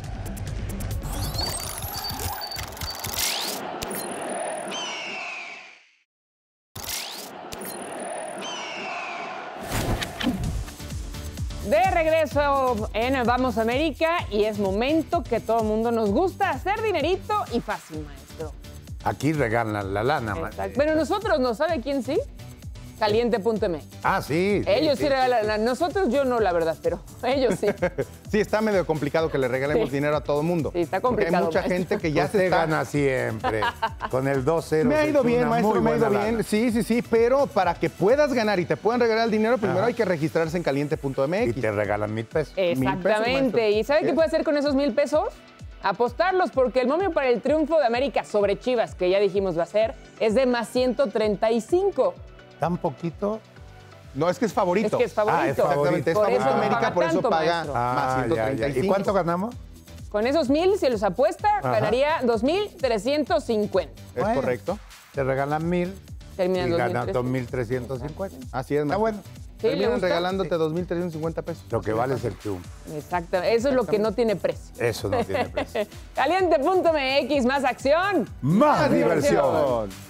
De regreso en Vamos América y es momento que todo el mundo nos gusta hacer dinerito y fácil, maestro. Aquí regalan la lana, man. Exacto. Pero nosotros, ¿no sabe quién sí? Caliente punto m. Ah, sí. sí, Ellos sí, regalan. Nosotros yo no, la verdad, pero ellos sí. Sí, está medio complicado que le regalemos Sí. dinero a todo mundo. Sí, está Porque complicado, hay mucha maestro. gente que ya Usted se está... gana siempre. Con el dos cero. Me ha se ido echa bien, una maestro, muy me ha ido buena bien. lana. Sí, sí, sí, pero para que puedas ganar y te puedan regalar el dinero, primero Ajá. hay que registrarse en caliente punto m Y x. te regalan mil pesos. Exactamente. maestro. ¿Y sabe qué ¿Qué? puede hacer con esos mil pesos? Apostarlos, porque el momio para el triunfo de América sobre Chivas, que ya dijimos va a ser, es de más ciento treinta y cinco. ¿Tan poquito? No, es que es favorito. Es que es favorito. Ah, es favorito. Exactamente, es Por favorito eso no América, paga por eso tanto, paga maestro. más Ah, ciento ya, treinta y ya. cinco. ¿Y cuánto ganamos? Con esos mil, si los apuesta, ganaría dos mil trescientos cincuenta. Es Bueno. correcto. Te regalan mil Termina en y ganas dos dos mil trescientos cincuenta. Así es, Está maestro. bueno. ¿Sí? ¿Le Terminan gusta? regalándote dos mil trescientos cincuenta pesos. Lo que vale es el triunfo. Exacto. Eso es lo que no tiene precio. Eso no tiene precio. Caliente punto m x, más acción. ¡Más diversión! diversión!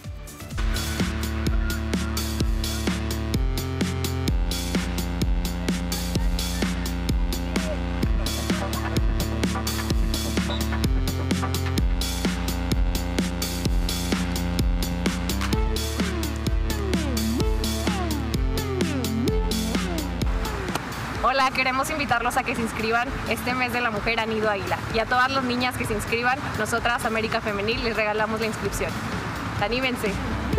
Hola, queremos invitarlos a que se inscriban este mes de la mujer a Nido Águila. Y a todas las niñas que se inscriban, nosotras, América Femenil, les regalamos la inscripción. ¡Anímense!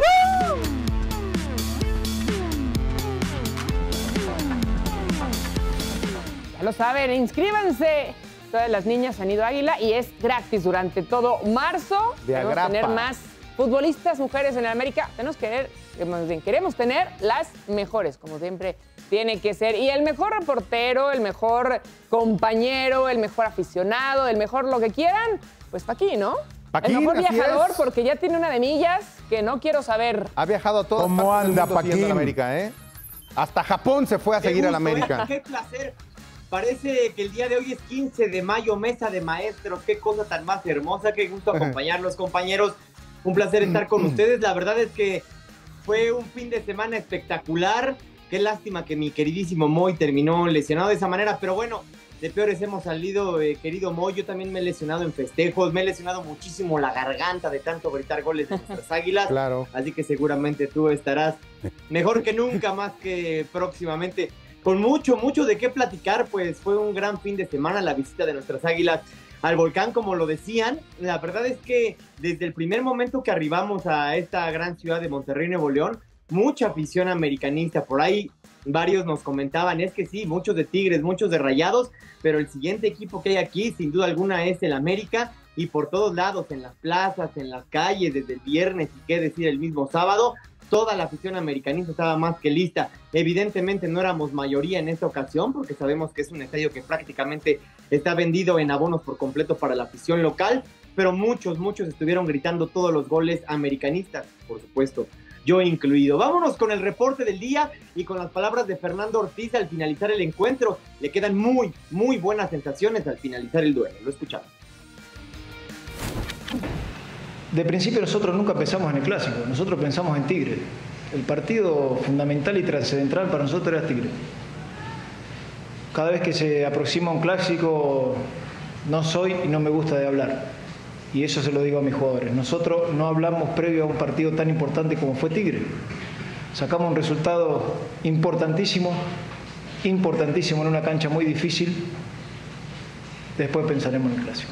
Ya lo saben, inscríbanse. Todas las niñas han ido a Águila y es gratis durante todo marzo. De Queremos agrapa. tener más futbolistas mujeres en América. Tenemos que ver, eh, más bien, queremos tener las mejores, como siempre tiene que ser. Y el mejor reportero, el mejor compañero, el mejor aficionado, el mejor lo que quieran, pues Paquín, ¿no? Paquín, el mejor así viajador es. porque ya tiene una de millas que no quiero saber. Ha viajado a todas ¿Cómo partes del anda, mundo siguiendo a la Paquín? América, ¿eh? Hasta Japón se fue a Qué seguir a la gusto, América. ¿eh? Qué placer. Parece que el día de hoy es quince de mayo, mesa de maestros. Qué cosa tan más hermosa. Qué gusto acompañarlos, compañeros. Un placer estar con ustedes. La verdad es que fue un fin de semana espectacular. Qué lástima que mi queridísimo Moy terminó lesionado de esa manera. Pero bueno, de peores hemos salido, eh, querido Moy. Yo también me he lesionado en festejos. Me he lesionado muchísimo la garganta de tanto gritar goles de nuestras águilas. Claro. Así que seguramente tú estarás mejor que nunca, más que próximamente. Con mucho, mucho de qué platicar, pues fue un gran fin de semana la visita de nuestras águilas al volcán, como lo decían. La verdad es que desde el primer momento que arribamos a esta gran ciudad de Monterrey, Nuevo León, mucha afición americanista. Por ahí varios nos comentaban, es que sí, muchos de Tigres, muchos de Rayados, pero el siguiente equipo que hay aquí, sin duda alguna, es el América. Y por todos lados, en las plazas, en las calles, desde el viernes y qué decir el mismo sábado, toda la afición americanista estaba más que lista. Evidentemente no éramos mayoría en esta ocasión, porque sabemos que es un estadio que prácticamente está vendido en abonos por completo para la afición local, pero muchos, muchos estuvieron gritando todos los goles americanistas, por supuesto, yo incluido. Vámonos con el reporte del día y con las palabras de Fernando Ortiz al finalizar el encuentro. Le quedan muy, muy buenas sensaciones al finalizar el duelo. Lo escuchamos. De principio nosotros nunca pensamos en el clásico, nosotros pensamos en Tigre. El partido fundamental y trascendental para nosotros era Tigre. Cada vez que se aproxima un clásico no soy y no me gusta de hablar. Y eso se lo digo a mis jugadores. Nosotros no hablamos previo a un partido tan importante como fue Tigre. Sacamos un resultado importantísimo, importantísimo en una cancha muy difícil. Después pensaremos en el clásico.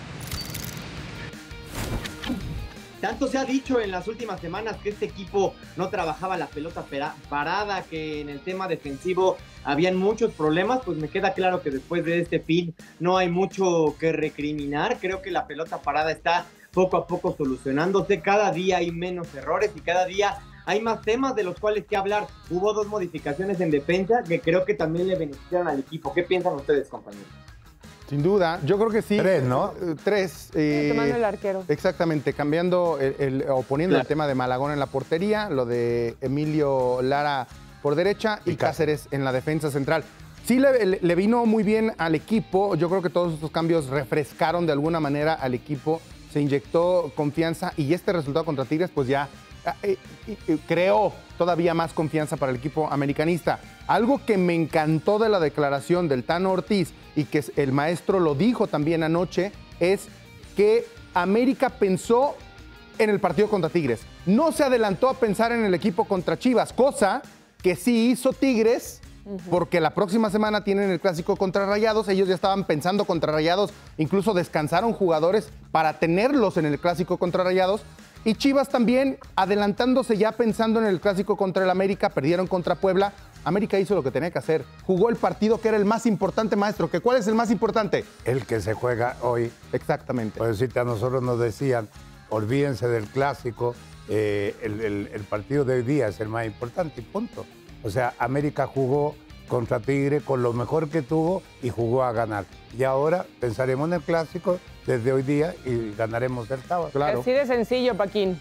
Tanto se ha dicho en las últimas semanas que este equipo no trabajaba la pelota parada, que en el tema defensivo habían muchos problemas, pues me queda claro que después de este fin no hay mucho que recriminar. Creo que la pelota parada está poco a poco solucionándose. Cada día hay menos errores y cada día hay más temas de los cuales que hablar. Hubo dos modificaciones en defensa que creo que también le beneficiaron al equipo. ¿Qué piensan ustedes, compañeros? Sin duda, yo creo que sí. Tres, ¿no? Eh, Tres. Eh, tomando el arquero. Exactamente, cambiando el, el, o poniendo claro. el tema de Malagón en la portería, lo de Emilio Lara por derecha y, y Cáceres en la defensa central. Sí le, le, le vino muy bien al equipo. Yo creo que todos estos cambios refrescaron de alguna manera al equipo. Se inyectó confianza y este resultado contra Tigres pues ya eh, eh, creó todavía más confianza para el equipo americanista. Algo que me encantó de la declaración del Tano Ortiz y que el maestro lo dijo también anoche es que América pensó en el partido contra Tigres. No se adelantó a pensar en el equipo contra Chivas, cosa que sí hizo Tigres, porque la próxima semana tienen el clásico contra Rayados. Ellos ya estaban pensando contra Rayados, incluso descansaron jugadores para tenerlos en el clásico contra Rayados. Y Chivas también adelantándose ya pensando en el clásico contra el América, perdieron contra Puebla. América hizo lo que tenía que hacer, jugó el partido que era el más importante, maestro. ¿Que ¿Cuál es el más importante? El que se juega hoy. Exactamente. Por decirte, a nosotros nos decían, olvídense del clásico, eh, el, el, el partido de hoy día es el más importante y punto. O sea, América jugó contra Tigre con lo mejor que tuvo y jugó a ganar. Y ahora pensaremos en el clásico desde hoy día y ganaremos el sábado. Claro. Así de sencillo, Paquín.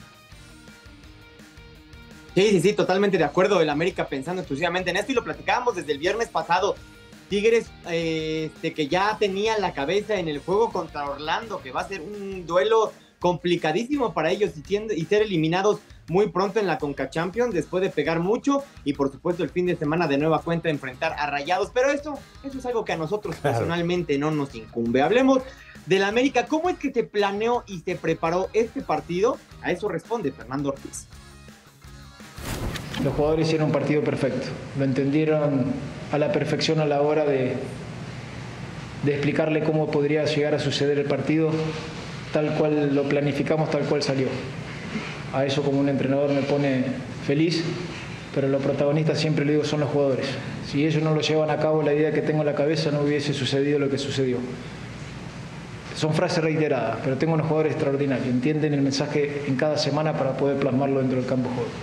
Sí, sí, sí, totalmente de acuerdo. El América pensando exclusivamente en esto y lo platicábamos desde el viernes pasado. Tigres, eh, este, que ya tenía la cabeza en el juego contra Orlando, que va a ser un duelo complicadísimo para ellos y, tiende, y ser eliminados muy pronto en la Conca Champions después de pegar mucho y por supuesto el fin de semana de nueva cuenta enfrentar a Rayados, pero eso, eso es algo que a nosotros claro. personalmente no nos incumbe. Hablemos del América. ¿Cómo es que se planeó y se preparó este partido? A eso responde Fernando Ortiz. Los jugadores hicieron un partido perfecto, lo entendieron a la perfección a la hora de, de explicarle cómo podría llegar a suceder el partido, tal cual lo planificamos, tal cual salió. A eso como un entrenador me pone feliz, pero los protagonistas siempre le digo son los jugadores. Si ellos no lo llevan a cabo, la idea que tengo en la cabeza no hubiese sucedido lo que sucedió. Son frases reiteradas, pero tengo unos jugadores extraordinarios, entienden el mensaje en cada semana para poder plasmarlo dentro del campo de juego.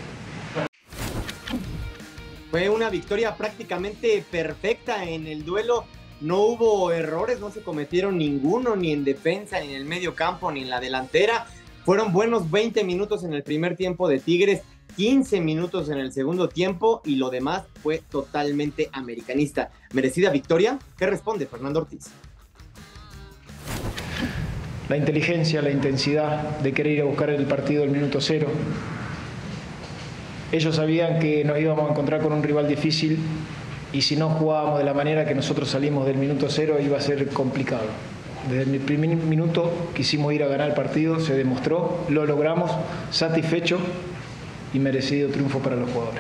Fue una victoria prácticamente perfecta en el duelo. No hubo errores, no se cometieron ninguno, ni en defensa, ni en el medio campo, ni en la delantera. Fueron buenos veinte minutos en el primer tiempo de Tigres, quince minutos en el segundo tiempo y lo demás fue totalmente americanista. ¿Merecida victoria? ¿Qué responde Fernando Ortiz? La inteligencia, la intensidad de querer ir a buscar el partido del minuto cero. Ellos sabían que nos íbamos a encontrar con un rival difícil y si no jugábamos de la manera que nosotros salimos del minuto cero iba a ser complicado. Desde el primer minuto quisimos ir a ganar el partido, se demostró, lo logramos, satisfecho y merecido triunfo para los jugadores.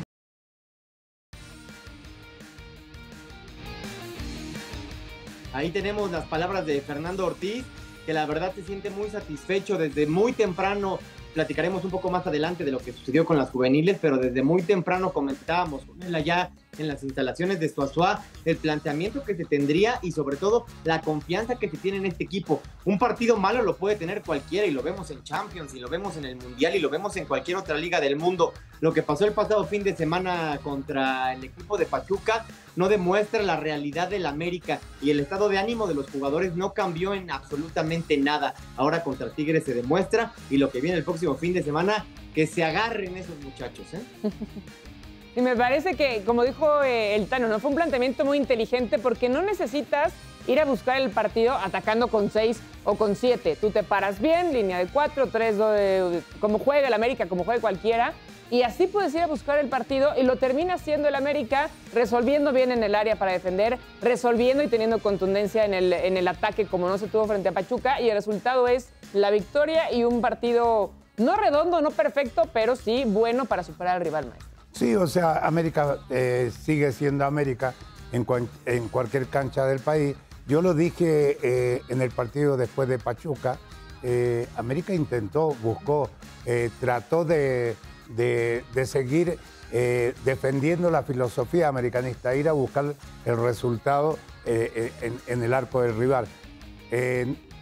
Ahí tenemos las palabras de Fernando Ortiz, que la verdad se siente muy satisfecho desde muy temprano. Platicaremos un poco más adelante de lo que sucedió con las juveniles, pero desde muy temprano comentábamos con él allá en las instalaciones de Suazua el planteamiento que se tendría y sobre todo la confianza que se tiene en este equipo. Un partido malo lo puede tener cualquiera y lo vemos en Champions y lo vemos en el Mundial y lo vemos en cualquier otra liga del mundo. Lo que pasó el pasado fin de semana contra el equipo de Pachuca no demuestra la realidad del América y el estado de ánimo de los jugadores no cambió en absolutamente nada. Ahora contra Tigres se demuestra y lo que viene el próximo fin de semana, que se agarren esos muchachos, ¿eh? Y me parece que, como dijo eh, el Tano, ¿no? Fue un planteamiento muy inteligente porque no necesitas ir a buscar el partido atacando con seis o con siete. Tú te paras bien, línea de cuatro, tres, dos, de, como juega el América, como juegue cualquiera, y así puedes ir a buscar el partido y lo termina haciendo el América, resolviendo bien en el área para defender, resolviendo y teniendo contundencia en el, en el ataque como no se tuvo frente a Pachuca, y el resultado es la victoria y un partido no redondo, no perfecto, pero sí bueno para superar al rival, maestro. Sí, o sea, América eh, sigue siendo América en, en cualquier cancha del país. Yo lo dije eh, en el partido después de Pachuca, eh, América intentó, buscó, eh, trató de, de, de seguir eh, defendiendo la filosofía americanista, ir a buscar el resultado eh, en, en el arco del rival. Eh,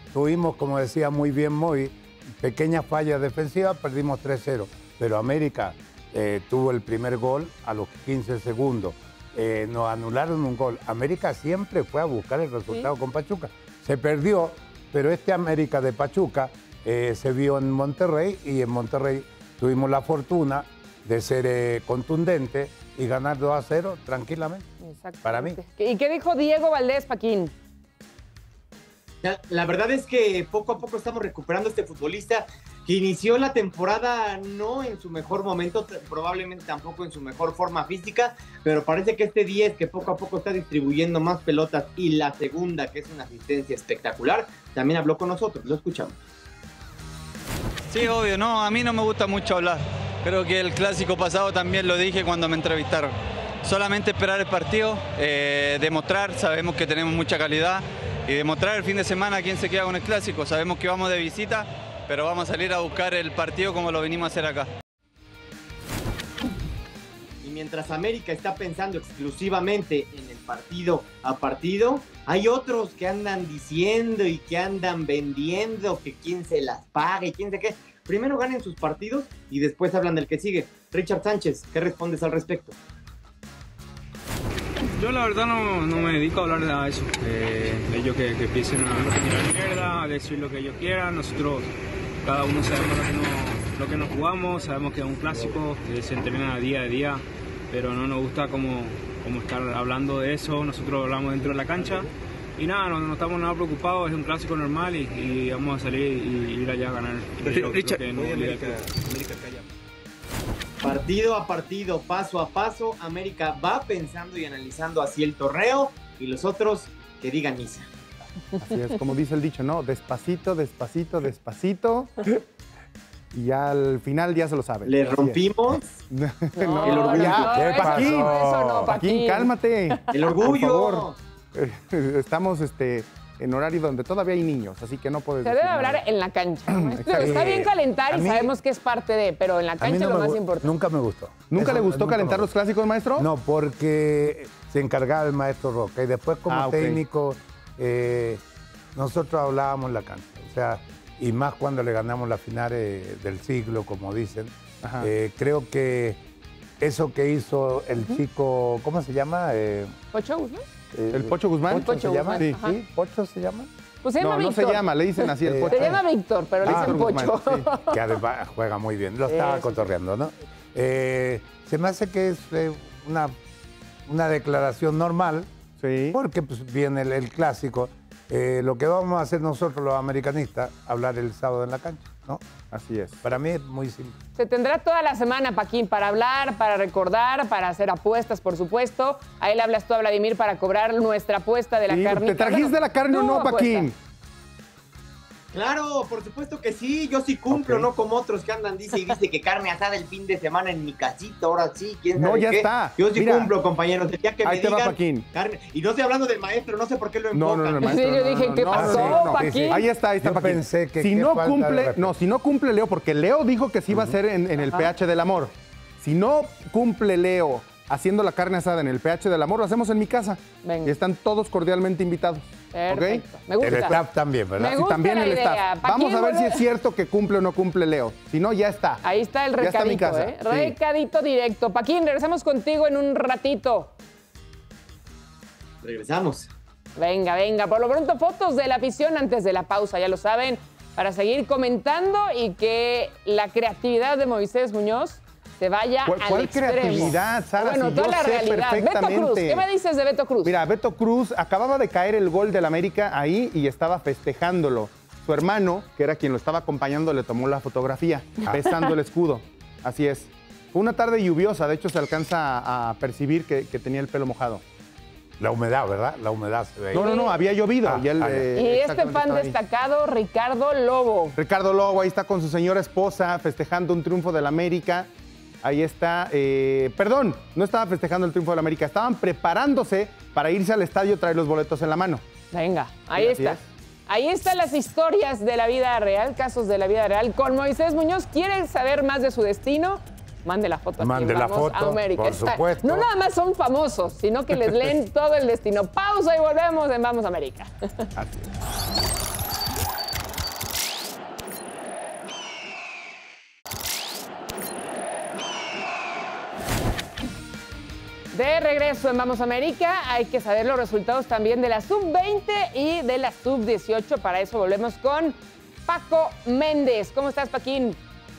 tuvimos, como decía muy bien Moy, pequeñas fallas defensivas, perdimos tres cero. Pero América eh, tuvo el primer gol a los quince segundos. Eh, nos anularon un gol. América siempre fue a buscar el resultado ¿Sí? con Pachuca. Se perdió, pero este América de Pachuca eh, se vio en Monterrey y en Monterrey tuvimos la fortuna de ser eh, contundente y ganar dos a cero tranquilamente. Para mí. ¿Y qué dijo Diego Valdés, Paquín? La, la verdad es que poco a poco estamos recuperando a este futbolista que inició la temporada no en su mejor momento, probablemente tampoco en su mejor forma física, pero parece que este diez que poco a poco está distribuyendo más pelotas y la segunda, que es una asistencia espectacular, también habló con nosotros, lo escuchamos. Sí, obvio, no, a mí no me gusta mucho hablar. Creo que el clásico pasado también lo dije cuando me entrevistaron. Solamente esperar el partido, eh, demostrar, sabemos que tenemos mucha calidad y demostrar el fin de semana quién se queda con el clásico. Sabemos que vamos de visita, pero vamos a salir a buscar el partido como lo venimos a hacer acá. Y mientras América está pensando exclusivamente en el partido a partido, hay otros que andan diciendo y que andan vendiendo que quién se las paga y quién se qué. Primero ganen sus partidos y después hablan del que sigue. Richard Sánchez, ¿qué respondes al respecto? Yo la verdad no, no me dedico a hablar de eso, eh, ellos que, que empiecen a tirar mierda, a decir lo que ellos quieran. Nosotros, cada uno sabemos lo que nos, lo que nos jugamos, sabemos que es un clásico, que se entrena día a día, pero no nos gusta como, como estar hablando de eso. Nosotros hablamos dentro de la cancha y nada, no, no estamos nada preocupados, es un clásico normal y, y vamos a salir y ir allá a ganar. Richard, partido a partido, paso a paso, América va pensando y analizando así el torneo y los otros que digan misa. Así es, como dice el dicho, ¿no? Despacito, despacito, despacito. Y ya al final ya se lo saben. ¿Le rompimos? no, no, el orgullo. Ya, no, eso, Paquín, eso no, Paquín. Paquín, cálmate. El orgullo. Por favor. Estamos este, en horario donde todavía hay niños, así que no puedes Se debe hablar nada. En la cancha. Está bien calentar y mí, sabemos que es parte de, pero en la cancha no es lo más importante. Nunca me gustó. ¿Nunca Eso, le gustó nunca calentar los clásicos, maestro? No, porque se encargaba el maestro Roca. Y después como ah, okay. técnico, eh, nosotros hablábamos en la cancha. O sea, y más cuando le ganamos la final eh, del siglo, como dicen. Eh, creo que eso que hizo el uh-huh. chico, ¿cómo se llama? Eh, Pocho Guzmán. Eh, ¿El Pocho Guzmán? ¿Pocho se llama? Sí. ¿Sí? ¿Pocho se llama? Pues se llama no, Víctor. no se llama, le dicen así el Pocho. Se llama Víctor, pero le dicen Guzmán, Pocho. Sí. Que además juega muy bien, lo estaba Eso. cotorreando, ¿no? Eh, se me hace que es eh, una, una declaración normal, sí. porque pues, viene el, el clásico. Eh, lo que vamos a hacer nosotros los americanistas, hablar el sábado en la cancha, ¿no? Así es. Para mí es muy simple. Se tendrá toda la semana, Paquín, para hablar, para recordar, para hacer apuestas, por supuesto. A él hablas tú, a Vladimir, para cobrar nuestra apuesta de la sí, carne. ¿Te trajiste bueno, la carne o no, Paquín? Claro, por supuesto que sí, yo sí cumplo, okay. no como otros que andan, dice y dice que carne asada el fin de semana en mi casita, ahora sí, quién sabe No, ya qué. está. Yo sí Mira, cumplo, compañeros, el día que ahí me te digan va, Paquín. Carne, y no estoy hablando del maestro, no sé por qué lo enfocan. No, no, no, maestro, sí, yo no, dije, no, ¿qué no, pasó, no, no, Paquín? Ahí está, ahí está, yo Paquín. Pensé que si no cumple, no, si no cumple Leo, porque Leo dijo que sí iba uh-huh. a ser en, en el P H del amor. Si no cumple Leo haciendo la carne asada en el P H del amor, lo hacemos en mi casa. Venga. Y están todos cordialmente invitados. Perfecto. ¿Okay? Me gusta. El staff también, ¿verdad? Me gusta sí, también la el idea. staff. Vamos a ver si es cierto que cumple o no cumple Leo. Si no, ya está. Ahí está el recadito, ya está mi casa. ¿eh? Sí. Recadito directo. Paquín, regresamos contigo en un ratito. Regresamos. Venga, venga. Por lo pronto, fotos de la afición antes de la pausa, ya lo saben, para seguir comentando y que la creatividad de Moisés Muñoz se vaya ¿Cuál, al cuál extremo. creatividad, Sara? Bueno, si toda yo la sé realidad. Beto Cruz, ¿qué me dices de Beto Cruz? Mira, Beto Cruz acababa de caer el gol del América ahí y estaba festejándolo. Su hermano, que era quien lo estaba acompañando, le tomó la fotografía, besando el escudo. Así es. Fue una tarde lluviosa, de hecho se alcanza a percibir que, que tenía el pelo mojado. La humedad, ¿verdad? La humedad se ve. No, no, no, había llovido. Ah, y él, ah, eh, y este fan destacado, Ricardo Lobo. Ricardo Lobo, ahí está con su señora esposa festejando un triunfo del América. Ahí está, eh, perdón, no estaba festejando el triunfo del América, estaban preparándose para irse al estadio y traer los boletos en la mano. Venga, ahí sí, está. Es. Ahí están las historias de la vida real, casos de la vida real. Con Moisés Muñoz, ¿quieren saber más de su destino? Mande la foto. Mande la Vamos foto, a América. por supuesto. No nada más son famosos, sino que les leen todo el destino. Pausa y volvemos en Vamos América. Así es. De regreso en Vamos América, hay que saber los resultados también de la sub veinte y de la sub dieciocho. Para eso volvemos con Paco Méndez. ¿Cómo estás, Paquín?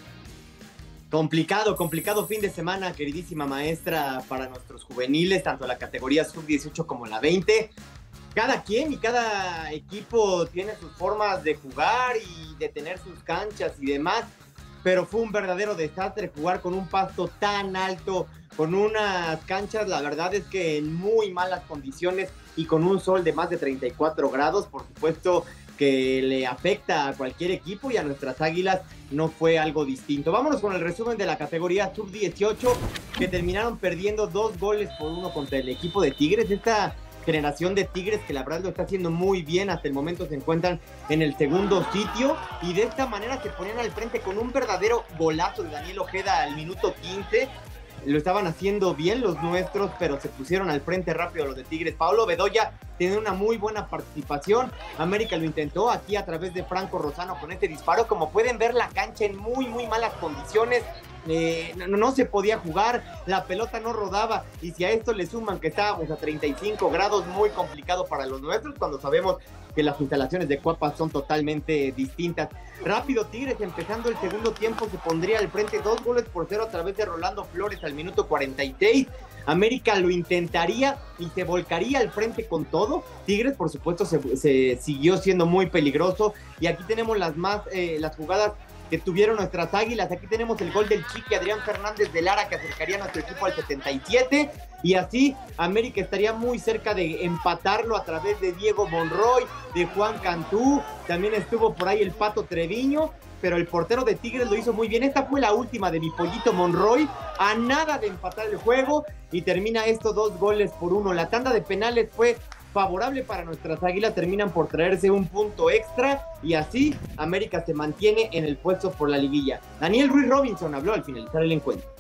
Complicado, complicado fin de semana, queridísima maestra, para nuestros juveniles, tanto la categoría sub dieciocho como la veinte. Cada quien y cada equipo tiene sus formas de jugar y de tener sus canchas y demás, pero fue un verdadero desastre jugar con un pasto tan alto, con unas canchas, la verdad es que en muy malas condiciones y con un sol de más de treinta y cuatro grados, por supuesto que le afecta a cualquier equipo, y a nuestras Águilas no fue algo distinto. Vámonos con el resumen de la categoría sub dieciocho, que terminaron perdiendo dos goles por uno contra el equipo de Tigres. Esta generación de Tigres que la verdad lo está haciendo muy bien, hasta el momento se encuentran en el segundo sitio, y de esta manera se ponían al frente con un verdadero golazo de Daniel Ojeda al minuto quince. Lo estaban haciendo bien los nuestros, pero se pusieron al frente rápido los de Tigres. Pablo Bedoya tiene una muy buena participación. América lo intentó aquí a través de Franco Rosano con este disparo. Como pueden ver, la cancha en muy, muy malas condiciones. Eh, no, no se podía jugar, la pelota no rodaba, y si a esto le suman que estábamos a treinta y cinco grados, muy complicado para los nuestros, cuando sabemos que las instalaciones de Cuapa son totalmente distintas. Rápido Tigres, empezando el segundo tiempo, se pondría al frente dos goles por cero a través de Rolando Flores al minuto cuarenta y seis. América lo intentaría y se volcaría al frente con todo. Tigres, por supuesto, se, se siguió siendo muy peligroso, y aquí tenemos las más eh, las jugadas que tuvieron nuestras Águilas. Aquí tenemos el gol del Chiqui Adrián Fernández de Lara, que acercaría a nuestro equipo al setenta y siete, y así América estaría muy cerca de empatarlo a través de Diego Monroy, de Juan Cantú, también estuvo por ahí el Pato Treviño, pero el portero de Tigres lo hizo muy bien. Esta fue la última de mi pollito Monroy, a nada de empatar el juego, y termina estos dos goles por uno. La tanda de penales fue favorable para nuestras Águilas, terminan por traerse un punto extra, y así América se mantiene en el puesto por la liguilla. Daniel Ruiz Robinson habló al finalizar el encuentro.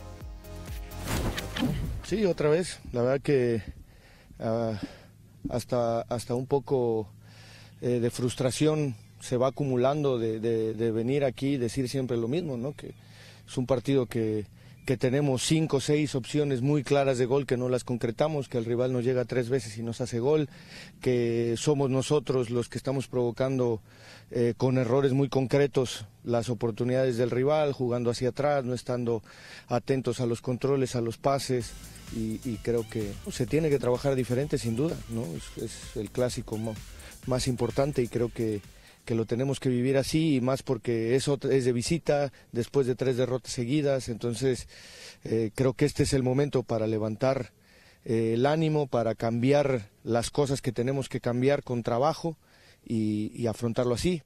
Sí, otra vez, la verdad que uh, hasta, hasta un poco eh, de frustración se va acumulando de, de, de venir aquí y decir siempre lo mismo, ¿no? Que es un partido que que tenemos cinco o seis opciones muy claras de gol que no las concretamos, que el rival nos llega tres veces y nos hace gol, que somos nosotros los que estamos provocando eh, con errores muy concretos las oportunidades del rival, jugando hacia atrás, no estando atentos a los controles, a los pases, y, y creo que se tiene que trabajar diferente sin duda, ¿no? Es, es el clásico más importante, y creo que que lo tenemos que vivir así, y más porque es, otra, es de visita, después de tres derrotas seguidas. Entonces eh, creo que este es el momento para levantar eh, el ánimo, para cambiar las cosas que tenemos que cambiar con trabajo, y, y afrontarlo así.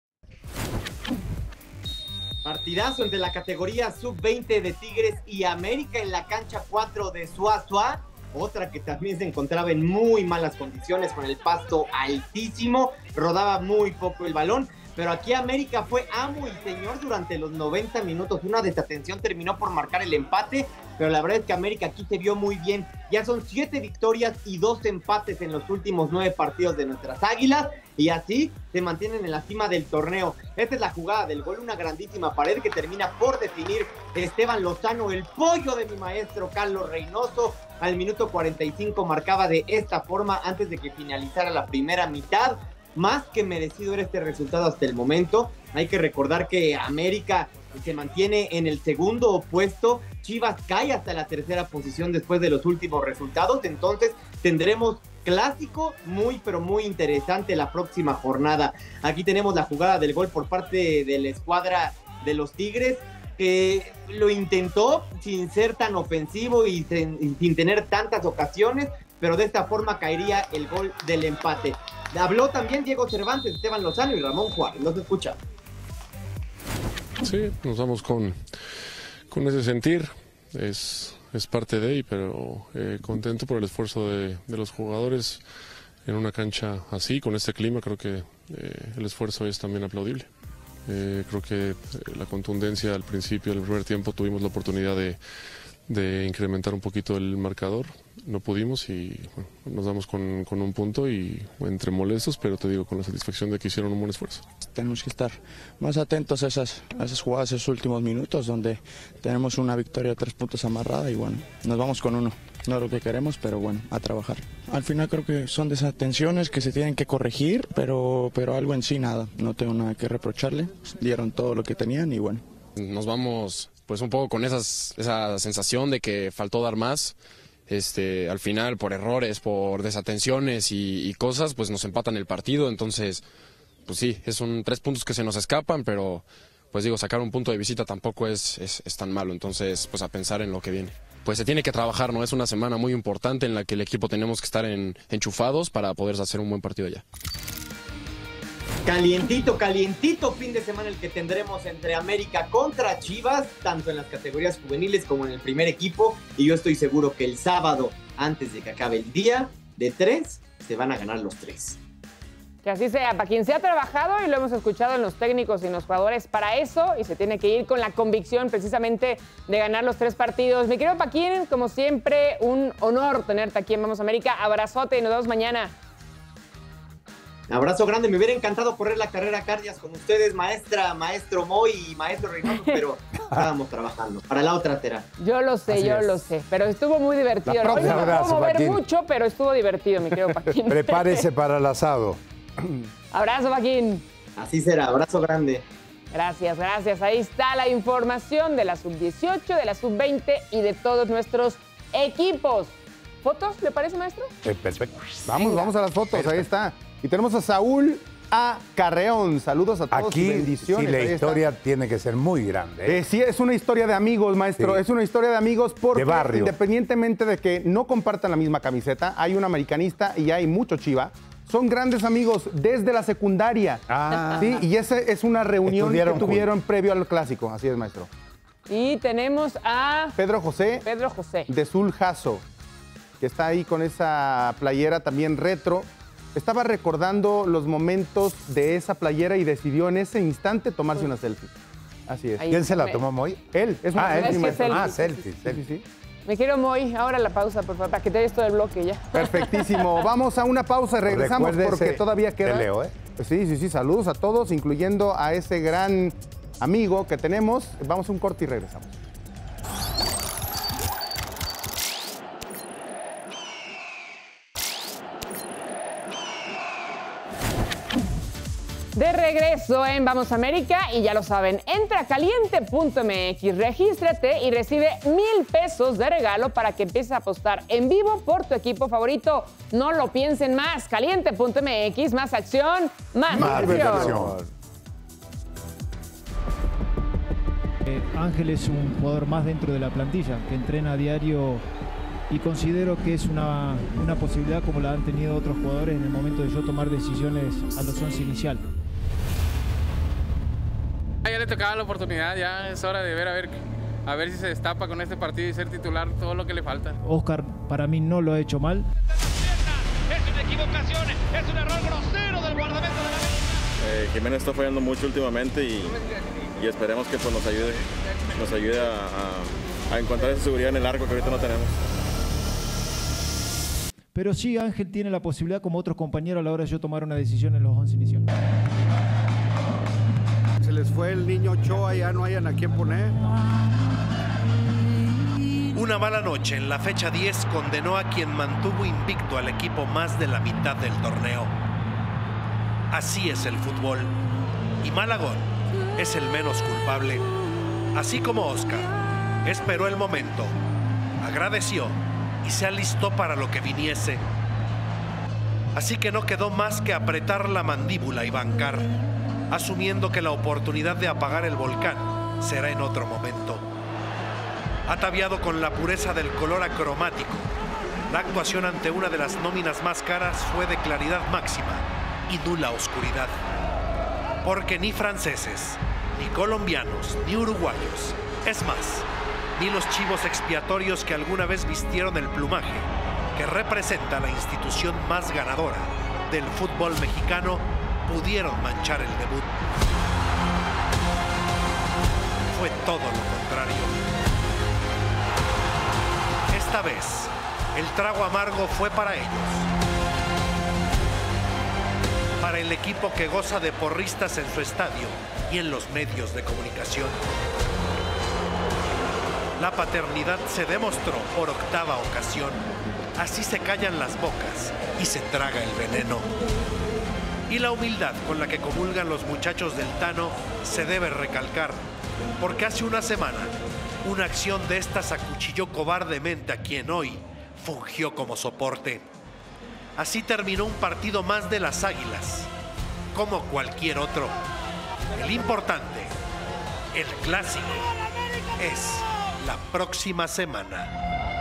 Partidazo entre la categoría sub veinte de Tigres y América en la cancha cuatro de Suazua. Otra que también se encontraba en muy malas condiciones, con el pasto altísimo, rodaba muy poco el balón, pero aquí América fue amo y señor durante los noventa minutos. Una desatención terminó por marcar el empate, pero la verdad es que América aquí se vio muy bien. Ya son siete victorias y dos empates en los últimos nueve partidos de nuestras Águilas, y así se mantienen en la cima del torneo. Esta es la jugada del gol, una grandísima pared que termina por definir Esteban Lozano, el pollo de mi maestro Carlos Reynoso. Al minuto cuarenta y cinco marcaba de esta forma antes de que finalizara la primera mitad. Más que merecido era este resultado hasta el momento. Hay que recordar que América se mantiene en el segundo puesto. Chivas cae hasta la tercera posición después de los últimos resultados. Entonces tendremos clásico muy pero muy interesante la próxima jornada. Aquí tenemos la jugada del gol por parte de la escuadra de los Tigres, que lo intentó sin ser tan ofensivo y sin, sin tener tantas ocasiones, pero de esta forma caería el gol del empate. Habló también Diego Cervantes, Esteban Lozano y Ramón Juárez. ¿Los escucha? Sí, nos vamos con, con ese sentir. Es, es parte de ahí, pero eh, contento por el esfuerzo de, de los jugadores en una cancha así, con este clima. Creo que eh, el esfuerzo es también aplaudible. Eh, creo que eh, la contundencia al principio del primer tiempo tuvimos la oportunidad de, de incrementar un poquito el marcador, no pudimos, y bueno, nos damos con, con un punto, y entre molestos, pero te digo, con la satisfacción de que hicieron un buen esfuerzo. Tenemos que estar más atentos a esas, a esas jugadas, esos últimos minutos donde tenemos una victoria de tres puntos amarrada, y bueno, nos vamos con uno. no es lo que queremos, pero bueno, a trabajar. Al final creo que son desatenciones que se tienen que corregir, pero, pero algo en sí nada, no tengo nada que reprocharle, dieron todo lo que tenían y bueno. Nos vamos pues un poco con esas, esa sensación de que faltó dar más. Este, al final, por errores, por desatenciones y, y cosas, pues nos empatan el partido. Entonces, pues sí, son tres puntos que se nos escapan, pero pues digo, sacar un punto de visita tampoco es, es, es tan malo. Entonces, pues a pensar en lo que viene. Pues se tiene que trabajar, ¿no? Es una semana muy importante en la que el equipo tenemos que estar en, enchufados para poder hacer un buen partido ya. Calientito, calientito fin de semana el que tendremos entre América contra Chivas, tanto en las categorías juveniles como en el primer equipo, y yo estoy seguro que el sábado, antes de que acabe el día de tres, se van a ganar los tres. Que así sea, para quien se ha trabajado y lo hemos escuchado en los técnicos y en los jugadores para eso, y se tiene que ir con la convicción precisamente de ganar los tres partidos. Mi querido Paquín, como siempre, un honor tenerte aquí en Vamos América. Abrazote y nos vemos mañana. Abrazo grande, me hubiera encantado correr la carrera cardias con ustedes, maestra, maestro Moy y maestro Reynoso, pero estábamos trabajando. Para la otra será. Yo lo sé, Así yo es. lo sé, pero estuvo muy divertido. La Hoy no me abrazo, puedo mover Paquín. mucho, pero estuvo divertido, mi querido Paquín. Prepárese para el asado. Abrazo, Paquín. Así será, abrazo grande. Gracias, gracias. Ahí está la información de la sub dieciocho, de la sub veinte y de todos nuestros equipos. ¿Fotos, le parece, maestro? Eh, perfecto. Vamos, Venga. vamos a las fotos, ahí está. Y tenemos a Saúl A. Carreón. Saludos a todos. Aquí y bendiciones. sí, la Ahí está. historia tiene que ser muy grande. ¿eh? Eh, sí, es una historia de amigos, maestro. Sí. Es una historia de amigos porque De barrio. independientemente de que no compartan la misma camiseta, hay un americanista y hay mucho Chiva. Son grandes amigos desde la secundaria. Ah. Sí, y esa es una reunión Estudiaron que tuvieron previo al clásico. Así es, maestro. Y tenemos a Pedro José Pedro José. de Suljazo, que está ahí con esa playera también retro. Estaba recordando los momentos de esa playera y decidió en ese instante tomarse una selfie. Así es. Ahí ¿Quién se la me- tomó hoy? Él, es una Ah, selfie, él. Es que maestro. selfie. Ah, selfie, Sí, selfie. sí, sí. Me quiero Moy, ahora la pausa, por favor, para que te des todo el bloque ya. Perfectísimo. Vamos a una pausa y regresamos Recuérdese porque todavía queda. de Leo, ¿eh? Pues sí, sí, sí. Saludos a todos, incluyendo a ese gran amigo que tenemos. Vamos a un corte y regresamos. De regreso en Vamos América y ya lo saben, entra a caliente punto m x, regístrate y recibe mil pesos de regalo para que empieces a apostar en vivo por tu equipo favorito. No lo piensen más, caliente punto m x, más acción, más, Más diversión. diversión. Eh, Ángel es un jugador más dentro de la plantilla, que entrena a diario y considero que es una, una posibilidad como la han tenido otros jugadores en el momento de yo tomar decisiones a los once inicial. Ya le tocaba la oportunidad, ya es hora de ver a ver, a ver si se destapa con este partido y ser titular todo lo que le falta. Oscar para mí no lo ha hecho mal. Es una equivocación, es un error grosero del guardameta de la América. Eh, Jiménez está fallando mucho últimamente y, y esperemos que pues, nos ayude, nos ayude a, a, a encontrar esa seguridad en el arco que ahorita no tenemos. Pero sí, Ángel tiene la posibilidad, como otros compañeros, a la hora de yo tomar una decisión en los once iniciales. Se les fue el niño Ochoa, ya no hayan a quién poner. Una mala noche en la fecha diez condenó a quien mantuvo invicto al equipo más de la mitad del torneo. Así es el fútbol. Y Malagón es el menos culpable. Así como Oscar, esperó el momento, agradeció y se alistó para lo que viniese. Así que no quedó más que apretar la mandíbula y bancar, asumiendo que la oportunidad de apagar el volcán será en otro momento. Ataviado con la pureza del color acromático, la actuación ante una de las nóminas más caras fue de claridad máxima y nula oscuridad. Porque ni franceses, ni colombianos, ni uruguayos, es más, ni los chivos expiatorios que alguna vez vistieron el plumaje que representa la institución más ganadora del fútbol mexicano pudieron manchar el debut. Fue todo lo contrario. Esta vez, el trago amargo fue para ellos. Para el equipo que goza de porristas en su estadio y en los medios de comunicación. La paternidad se demostró por octava ocasión. Así se callan las bocas y se traga el veneno. Y la humildad con la que comulgan los muchachos del Tano se debe recalcar, porque hace una semana una acción de estas acuchilló cobardemente a quien hoy fungió como soporte. Así terminó un partido más de las Águilas, como cualquier otro. El importante, el clásico, es la próxima semana.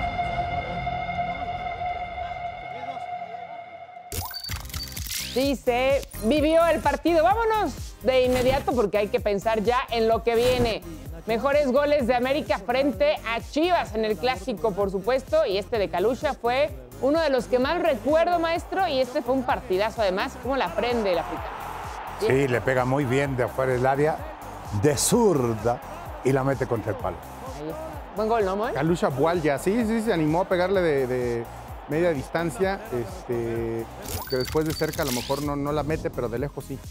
Sí, se vivió el partido. Vámonos de inmediato porque hay que pensar ya en lo que viene. Mejores goles de América frente a Chivas en el clásico, por supuesto. Y este de Kalusha fue uno de los que más recuerdo, maestro. Y este fue un partidazo, además. ¿Cómo la prende el africano? Sí, le pega muy bien de afuera del área, de zurda, y la mete contra el palo. Ahí está. Buen gol, ¿no, Moy? Kalusha Bualya, sí, sí, se animó a pegarle de, de media distancia, este, que después de cerca a lo mejor no, no la mete, pero de lejos sí.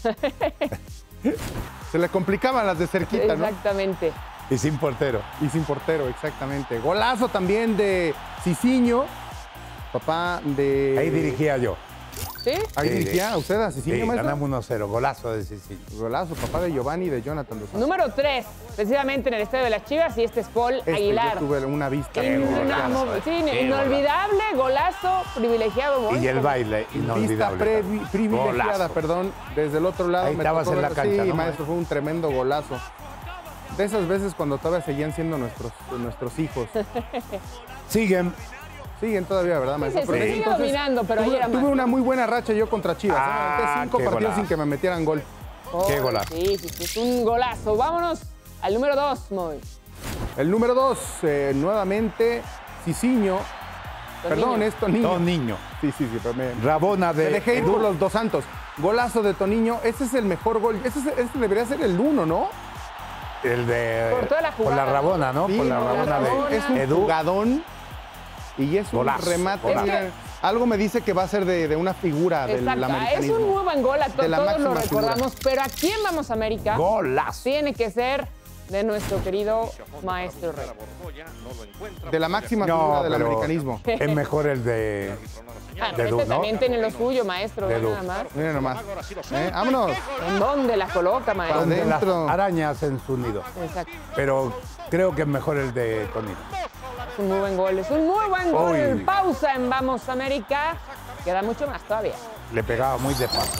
Se le complicaban las de cerquita, ¿no? Exactamente. Y sin portero. Y sin portero, exactamente. Golazo también de Cicinho, papá de... Ahí dirigía yo. ¿Sí? Ahí Sí, dirigía a usted, a Cicinho, Sí, maestro. ganamos uno cero, golazo de Cicinho. Golazo, papá de Giovanni y de Jonathan Dos Santos. Número tres, precisamente en el Estadio de las Chivas, y este es Paul Este, Aguilar. yo tuve una vista. Inamo- golazo, sí, Qué inolvidable, golazo, privilegiado. Moy. Y el baile, Vista inolvidable. previ- privilegiada, Golazo. perdón, desde el otro lado. Ahí me estabas tocó en la verlo. cancha, Sí, ¿no? maestro, fue un tremendo golazo. De esas veces cuando todavía seguían siendo nuestros, nuestros hijos. Siguen. Siguen todavía, ¿verdad, maestro? Sí, se Pero sigue entonces, dominando, pero tuve, ayer era tuve más. una muy buena racha yo contra Chivas. ¿eh? Ah, Me aventé cinco qué partidos golazo. sin que me metieran gol. Oh, Qué golazo. Sí, sí, sí, es un golazo. Vámonos al número dos, Moy. El número dos, eh, nuevamente, Cicinho. Perdón, es Toniño. Toniño. Sí, sí, sí. Pero me, Rabona me de dejé ir Edu. por los dos Santos. Golazo de Toniño. Ese es el mejor gol. Ese, es- ese debería ser el uno, ¿no? El de... Por toda la Por la jugada. Rabona, ¿no? Sí, por la no, Rabona Rabona. de Es un Edu. jugadón y es un Golazo, remate. golazo. Mira, algo me dice que va a ser de, de una figura del Exacto, es americanismo. un muy buen gol, a to- De la todos lo máxima figura. recordamos, pero ¿a quién vamos, América? Golazo. Tiene que ser de nuestro querido maestro Rey. De la máxima No, figura del pero americanismo. es mejor el de... Ah, de este Edu, ¿no? también tiene lo suyo, maestro, De ¿no? Edu. Nada más. Mira nomás. ¿Eh? Vámonos. ¿En dónde la coloca, maestro? Donde las Adentro. arañas en su nido. Exacto. Pero creo que es mejor el de Tonino. Es un muy buen gol, es un muy buen gol. Uy. Pausa en Vamos América. Queda mucho más todavía. Le pegaba muy de paso.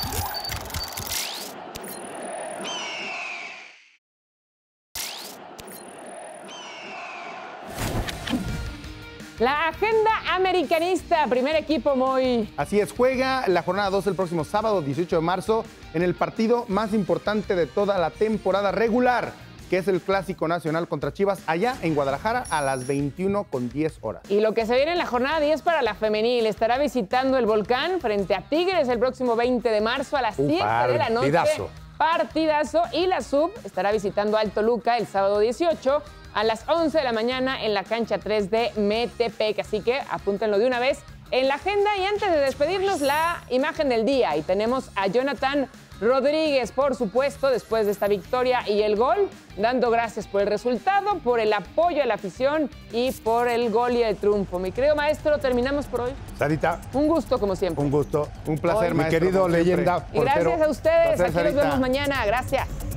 La agenda americanista, primer equipo muy... Así es, juega la jornada dos el próximo sábado, dieciocho de marzo, en el partido más importante de toda la temporada regular, que es el Clásico Nacional contra Chivas, allá en Guadalajara a las veintiuna con diez horas. Y lo que se viene en la jornada diez para la femenil, estará visitando el Volcán frente a Tigres el próximo veinte de marzo a las Un siete de la noche. partidazo. Partidazo. Y la Sub estará visitando al Toluca el sábado dieciocho a las once de la mañana en la cancha tres de Metepec. Así que apúntenlo de una vez en la agenda. Y antes de despedirnos, la imagen del día. Y tenemos a Jonathan Rodríguez, por supuesto, después de esta victoria y el gol, dando gracias por el resultado, por el apoyo a la afición y por el gol y el triunfo. Mi querido maestro, terminamos por hoy. Sarita, Un gusto, como siempre. un gusto. Un placer, Hoy- Mi maestro. querido como siempre. leyenda Y gracias portero. a ustedes. Placer, Aquí nos Sarita. vemos mañana. Gracias.